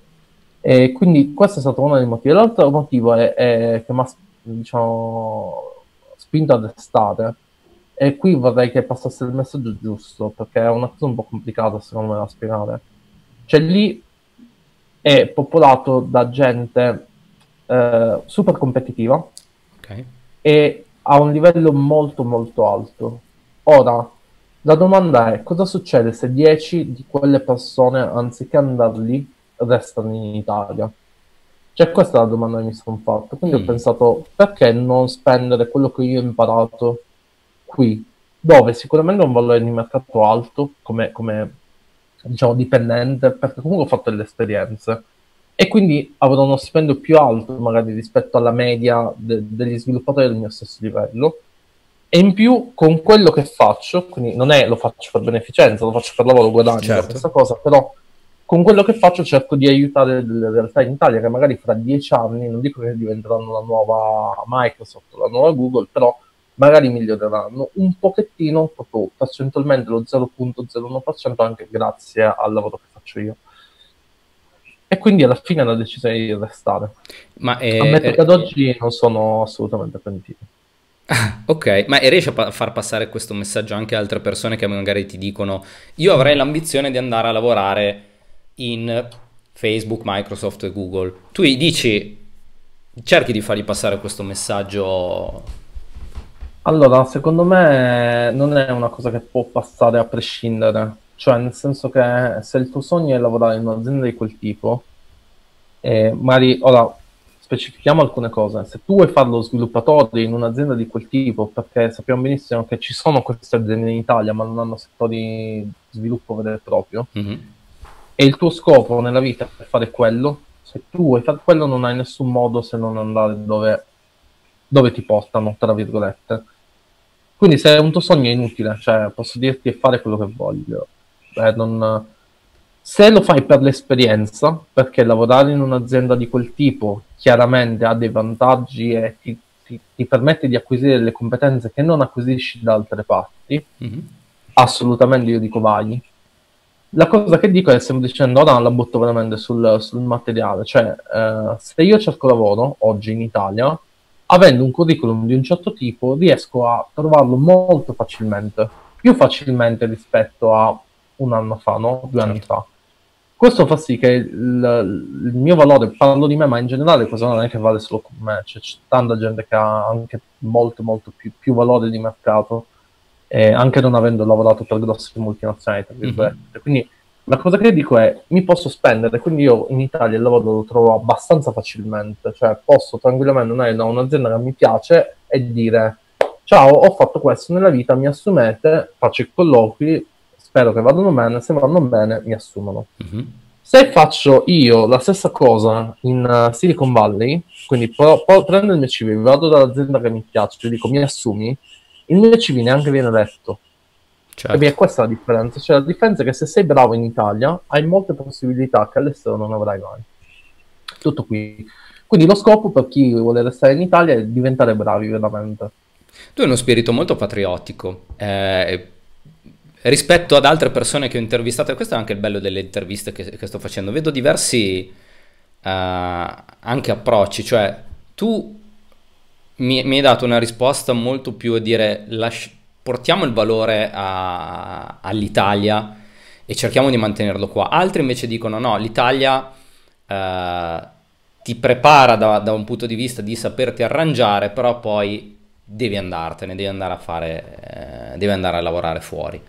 E quindi questo è stato uno dei motivi. L'altro motivo che mi ha, diciamo, spinto ad estate, e qui vorrei che passasse il messaggio giusto, perché è una cosa un po' complicata secondo me da spiegare. Cioè lì è popolato da gente super competitiva Ok. e a un livello molto molto alto. Ora, la domanda è cosa succede se 10 di quelle persone, anziché andare lì, restano in Italia? Cioè, questa è la domanda che mi sono fatto. Quindi ho Mm. pensato, perché non spendere quello che io ho imparato qui, dove sicuramente ho un valore di mercato alto, come diciamo, dipendente, perché comunque ho fatto delle esperienze. E quindi avrò uno stipendio più alto, magari rispetto alla media degli sviluppatori del mio stesso livello. E in più, con quello che faccio, quindi non è lo faccio per beneficenza, lo faccio per lavoro, guadagno da Certo. questa cosa, però con quello che faccio cerco di aiutare delle realtà in Italia che magari fra 10 anni, non dico che diventeranno la nuova Microsoft, la nuova Google, però magari miglioreranno un pochettino, proprio percentualmente lo 0,01% anche grazie al lavoro che faccio io. E quindi alla fine la decisione di restare. Ma Ammetto che ad oggi non sono assolutamente pentito. ok, ma e riesci a far passare questo messaggio anche a altre persone che magari ti dicono io avrei l'ambizione di andare a lavorare in Facebook, Microsoft e Google. Tu gli dici, cerchi di fargli passare questo messaggio. Allora, secondo me non è una cosa che può passare a prescindere, cioè nel senso che se il tuo sogno è lavorare in un'azienda di quel tipo, magari ora specifichiamo alcune cose, se tu vuoi fare lo sviluppatore in un'azienda di quel tipo, perché sappiamo benissimo che ci sono queste aziende in Italia ma non hanno settori di sviluppo vero e proprio, Mhm. e il tuo scopo nella vita è fare quello, se tu vuoi fare quello non hai nessun modo se non andare dove ti portano, tra virgolette. Quindi se è un tuo sogno è inutile, cioè posso dirti di fare quello che voglio. Se lo fai per l'esperienza, perché lavorare in un'azienda di quel tipo chiaramente ha dei vantaggi e ti permette di acquisire delle competenze che non acquisisci da altre parti, Mhm. assolutamente io dico vai. La cosa che dico è semplicemente, ora la butto veramente sul materiale, cioè se io cerco lavoro oggi in Italia, avendo un curriculum di un certo tipo, riesco a trovarlo molto facilmente, più facilmente rispetto a un anno fa, no? 2 anni Certo. fa. Questo fa sì che il mio valore, parlo di me, ma in generale questo non è che vale solo con me, c'è tanta gente che ha anche molto, molto più valore di mercato, anche non avendo lavorato per grosse multinazionali, tra Mhm. virgolette. Quindi la cosa che dico è, mi posso spendere, quindi io in Italia il lavoro lo trovo abbastanza facilmente, cioè posso tranquillamente andare da un'azienda che mi piace e dire, ciao, ho fatto questo nella vita, mi assumete, faccio i colloqui, spero che vadano bene, se vanno bene mi assumono. Mhm. Se faccio io la stessa cosa in Silicon Valley, quindi prendo il mio CV, vado dall'azienda che mi piace, e dico mi assumi, il mio CV neanche viene letto. Certo. È questa la differenza. Cioè, la differenza è che se sei bravo in Italia, hai molte possibilità che all'estero non avrai mai. Tutto qui. Quindi lo scopo per chi vuole restare in Italia è diventare bravi veramente. Tu hai uno spirito molto patriottico rispetto ad altre persone che ho intervistato, e questo è anche il bello delle interviste che sto facendo. Vedo diversi anche approcci, cioè tu mi hai dato una risposta molto più a dire portiamo il valore all'Italia e cerchiamo di mantenerlo qua. Altri invece dicono no, l'Italia eh, ti prepara da un punto di vista di saperti arrangiare, però poi devi andartene, devi andare a fare, devi andare a lavorare fuori.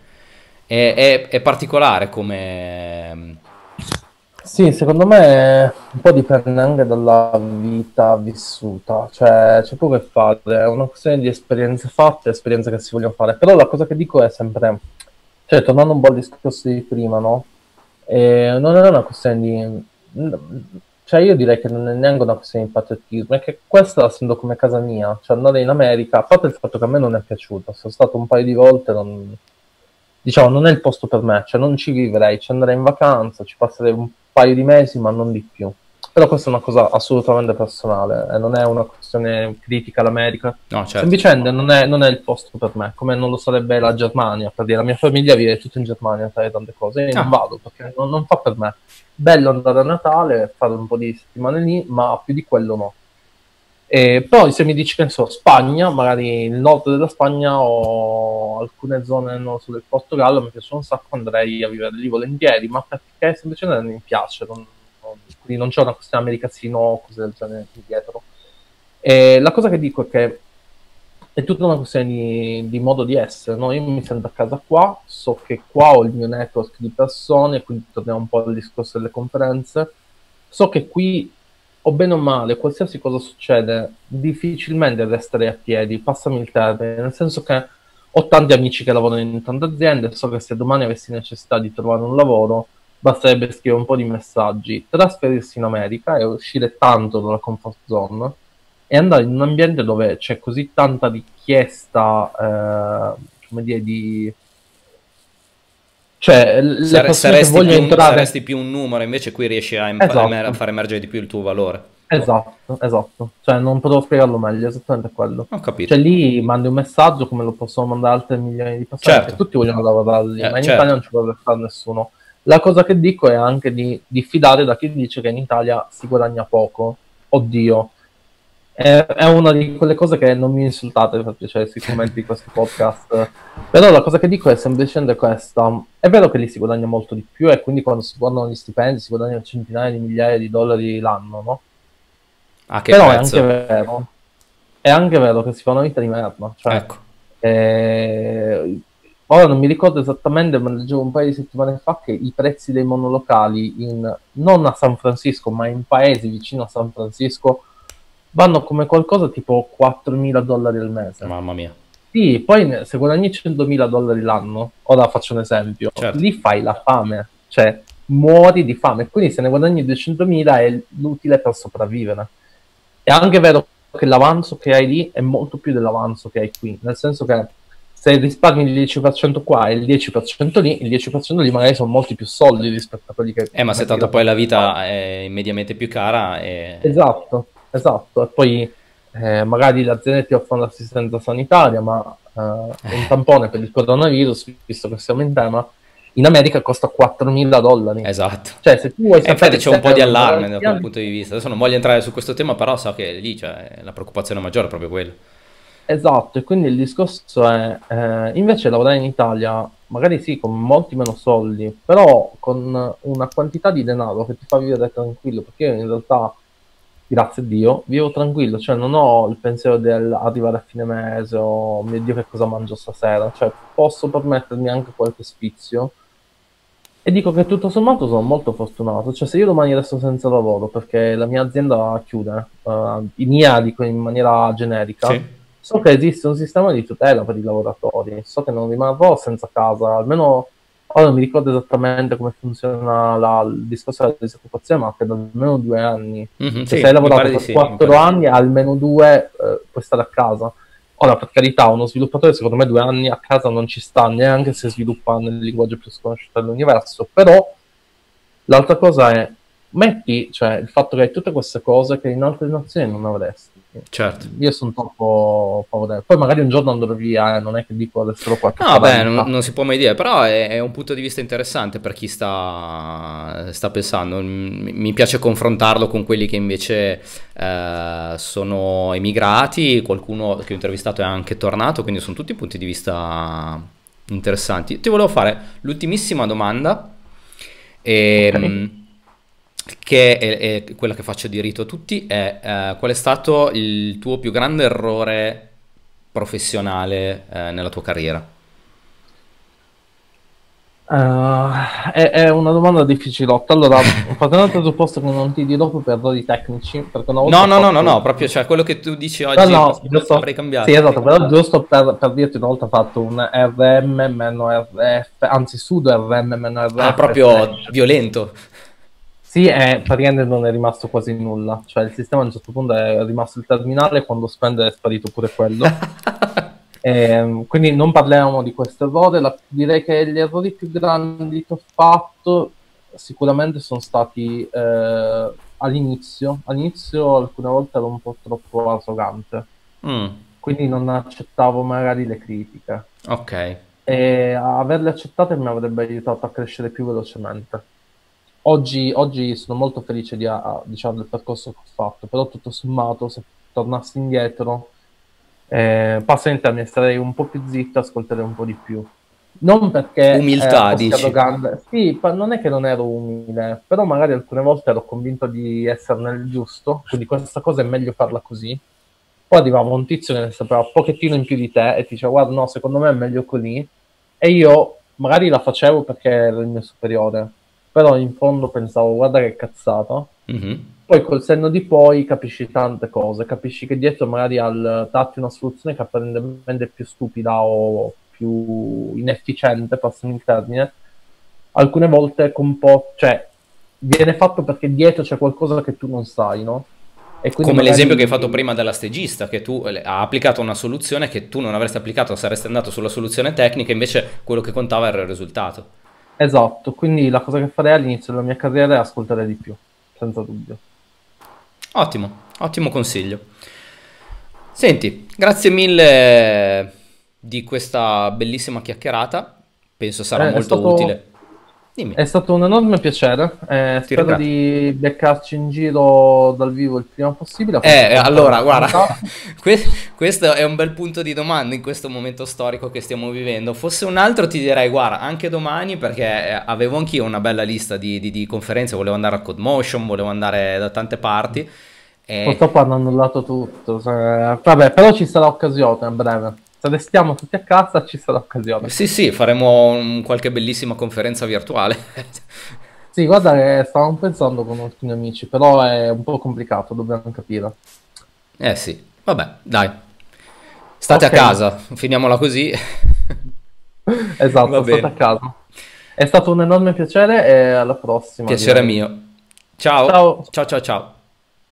È particolare come... Sì, secondo me un po' dipende anche dalla vita vissuta, cioè c'è poco che fare, è una questione di esperienze fatte, esperienze che si vogliono fare, però la cosa che dico è sempre, cioè tornando un po' al discorso di prima, no? Non è una questione cioè io direi che non è neanche una questione di patriottismo, è che questa la sento come casa mia, cioè andare in America, a parte il fatto che a me non è piaciuto, sono stato un paio di volte, diciamo, non è il posto per me, cioè non ci vivrei, ci andrei in vacanza, ci passerei un paio di mesi, ma non di più. Però questa è una cosa assolutamente personale e non è una questione critica all'America. No, certo. Semplicemente non è il posto per me, come non lo sarebbe la Germania, per dire, la mia famiglia vive tutta in Germania, sai, tante cose, io non Ah, vado perché non fa per me. Bello andare a Natale, fare un po' di settimane lì, ma più di quello no. E poi se mi dici che ne so, Spagna, magari il nord della Spagna o alcune zone non so, del Portogallo mi piacciono un sacco, andrei a vivere lì volentieri, ma perché semplicemente mi piace, quindi non c'è una questione americazzino o cose del genere qui dietro. E la cosa che dico è che è tutta una questione di modo di essere, no? Io mi sento a casa qua, so che qua ho il mio network di persone, quindi torniamo un po' al discorso delle conferenze, so che qui o bene o male, qualsiasi cosa succede, difficilmente resterei a piedi, passami il termine, nel senso che ho tanti amici che lavorano in tante aziende, so che se domani avessi necessità di trovare un lavoro, basterebbe scrivere un po' di messaggi, trasferirsi in America e uscire tanto dalla comfort zone e andare in un ambiente dove c'è così tanta richiesta, come dire, cioè le persone che vogliono entrare. saresti più un numero, invece qui riesci a Esatto. far emergere di più il tuo valore. Esatto, esatto. Cioè, non potevo spiegarlo meglio, esattamente quello. Ho Cioè, capito. lì mandi un messaggio come lo possono mandare altre milioni di persone, che Certo, tutti vogliono lavorare lì, ma in Italia certo. non ci può restare nessuno. La cosa che dico è anche di fidare da chi dice che in Italia si guadagna poco. Oddio, è una di quelle cose che non mi insultate per piacere sui commenti di questi podcast. Però la cosa che dico è semplicemente questa. È vero che lì si guadagna molto di più e quindi quando si guadagnano gli stipendi si guadagnano centinaia di migliaia di dollari l'anno, no? A che Però prezzo? è anche vero che si fa una vita di merda, cioè, Ecco. eh, ora non mi ricordo esattamente, ma leggevo un paio di settimane fa che i prezzi dei monolocali non a San Francisco, ma in paesi vicino a San Francisco, vanno come qualcosa tipo $4.000 al mese. Mamma mia. Sì, poi se guadagni $100.000 l'anno, ora faccio un esempio, Certo. lì fai la fame, cioè muori di fame, quindi se ne guadagni 200.000 è l'utile per sopravvivere. È anche vero che l'avanzo che hai lì è molto più dell'avanzo che hai qui, nel senso che se risparmi il 10% qua e il 10% lì, il 10% lì magari sono molti più soldi rispetto a quelli che Ma se metti tanto da poi la parte. vita è mediamente più cara, Esatto, esatto. E poi magari le aziende ti offrono l'assistenza sanitaria, ma un tampone per il coronavirus, visto che siamo in tema, in America costa $4.000. Esatto. Cioè, se tu vuoi E infatti sapere c'è un po' se di è una allarme da quel garanzia. punto di vista. Adesso non voglio entrare su questo tema, però so che lì c'è la preoccupazione maggiore è proprio quella. Esatto, e quindi il discorso è, invece lavorare in Italia, magari sì, con molti meno soldi, però con una quantità di denaro che ti fa vivere tranquillo, perché io in realtà, grazie a Dio, vivo tranquillo, cioè non ho il pensiero del arrivare a fine mese o "Oh mio Dio che cosa mangio stasera", cioè posso permettermi anche qualche sfizio e dico che tutto sommato sono molto fortunato, cioè se io domani resto senza lavoro perché la mia azienda chiude, in mia dico in maniera generica, Sì. so che esiste un sistema di tutela per i lavoratori, so che non rimarrò senza casa, almeno ora non mi ricordo esattamente come funziona il discorso della disoccupazione, ma credo almeno 2 anni. Mhm, Cioè se hai sì, mi lavorato pare di per sì, mi pare 4 di sì. anni, almeno due puoi stare a casa. Ora, per carità, uno sviluppatore secondo me 2 anni a casa non ci sta, neanche se sviluppa nel linguaggio più sconosciuto dell'universo, però l'altra cosa è, metti, cioè, il fatto che hai tutte queste cose che in altre nazioni non avresti. Certo. Io sono troppo favorevole. Poi magari un giorno andrò via, non è che dico resterò qua tutta No, la beh, non, vita. non si può mai dire, però è un punto di vista interessante per chi sta pensando. Mi piace confrontarlo con quelli che invece sono emigrati, qualcuno che ho intervistato è anche tornato, quindi sono tutti punti di vista interessanti. Ti volevo fare l'ultimissima domanda, Ok. che è quella che faccio di rito a tutti, è qual è stato il tuo più grande errore professionale nella tua carriera? È una domanda difficilotta. Allora, partendo dal presupposto che non ti dirò proprio errori tecnici, perché una volta No, ho no, no, no, fatto. no, proprio, cioè, quello che tu dici No, oggi no, giusto. avrei Sì, cambiato. esatto, però giusto per dirti, una volta ho fatto un RM meno RF, anzi sudo RM meno Ah, RF proprio slash. violento. Sì, praticamente non è rimasto quasi nulla, cioè il sistema a un certo punto è rimasto il terminale, quando spende è sparito pure quello. Quindi non parliamo di questo errore, direi che gli errori più grandi che ho fatto sicuramente sono stati all'inizio. All'inizio alcune volte ero un po' troppo arrogante, Mm, quindi non accettavo magari le critiche ok. e averle accettate mi avrebbe aiutato a crescere più velocemente. Oggi sono molto felice diciamo, del percorso che ho fatto, però tutto sommato, se tornassi indietro, passami il termine, starei un po' più zitto, ascolterei un po' di più. Non perché Umiltà, fossi dici? arrogante, sì, non è che non ero umile, però magari alcune volte ero convinto di essere nel giusto, quindi questa cosa è meglio farla così. Poi arrivava un tizio che ne sapeva un pochettino in più di te e ti diceva, guarda, no, secondo me è meglio così. E io magari la facevo perché ero il mio superiore, però in fondo pensavo, guarda che cazzata. Mhm. Poi col senno di poi capisci tante cose, capisci che dietro magari al darti una soluzione che apparentemente è più stupida o più inefficiente, passami il termine, alcune volte cioè, viene fatto perché dietro c'è qualcosa che tu non sai, no? E quindi Come l'esempio che hai magari. fatto prima della stagista, che tu ha applicato una soluzione che tu non avresti applicato, saresti andato sulla soluzione tecnica, invece quello che contava era il risultato. Esatto, quindi la cosa che farei all'inizio della mia carriera è ascoltare di più, senza dubbio. Ottimo, ottimo consiglio. Senti, grazie mille di questa bellissima chiacchierata, penso sarà È molto stato, utile. Dimmi, è stato un enorme piacere, ti spero ringrazio. di beccarci in giro dal vivo il prima possibile, forse puoi ancora Allora, guarda, organizzarti. que- questo è un bel punto di domanda in questo momento storico che stiamo vivendo. Fosse un altro ti direi, guarda, anche domani, perché avevo anch'io una bella lista di conferenze, volevo andare a CodeMotion, volevo andare da tante parti. E Purtroppo hanno annullato tutto, vabbè, però ci sarà occasione a breve. Se restiamo tutti a casa ci sarà occasione. sì, sì, faremo qualche bellissima conferenza virtuale. Sì, guarda che stavamo pensando con alcuni amici, però è un po' complicato, dobbiamo capire. Eh sì, vabbè, dai. State a Ok, casa, finiamola così. Va esatto, state a bene. casa. È stato un enorme piacere e alla prossima, Piacere direi. mio. Ciao, Ciao. ciao, ciao, ciao.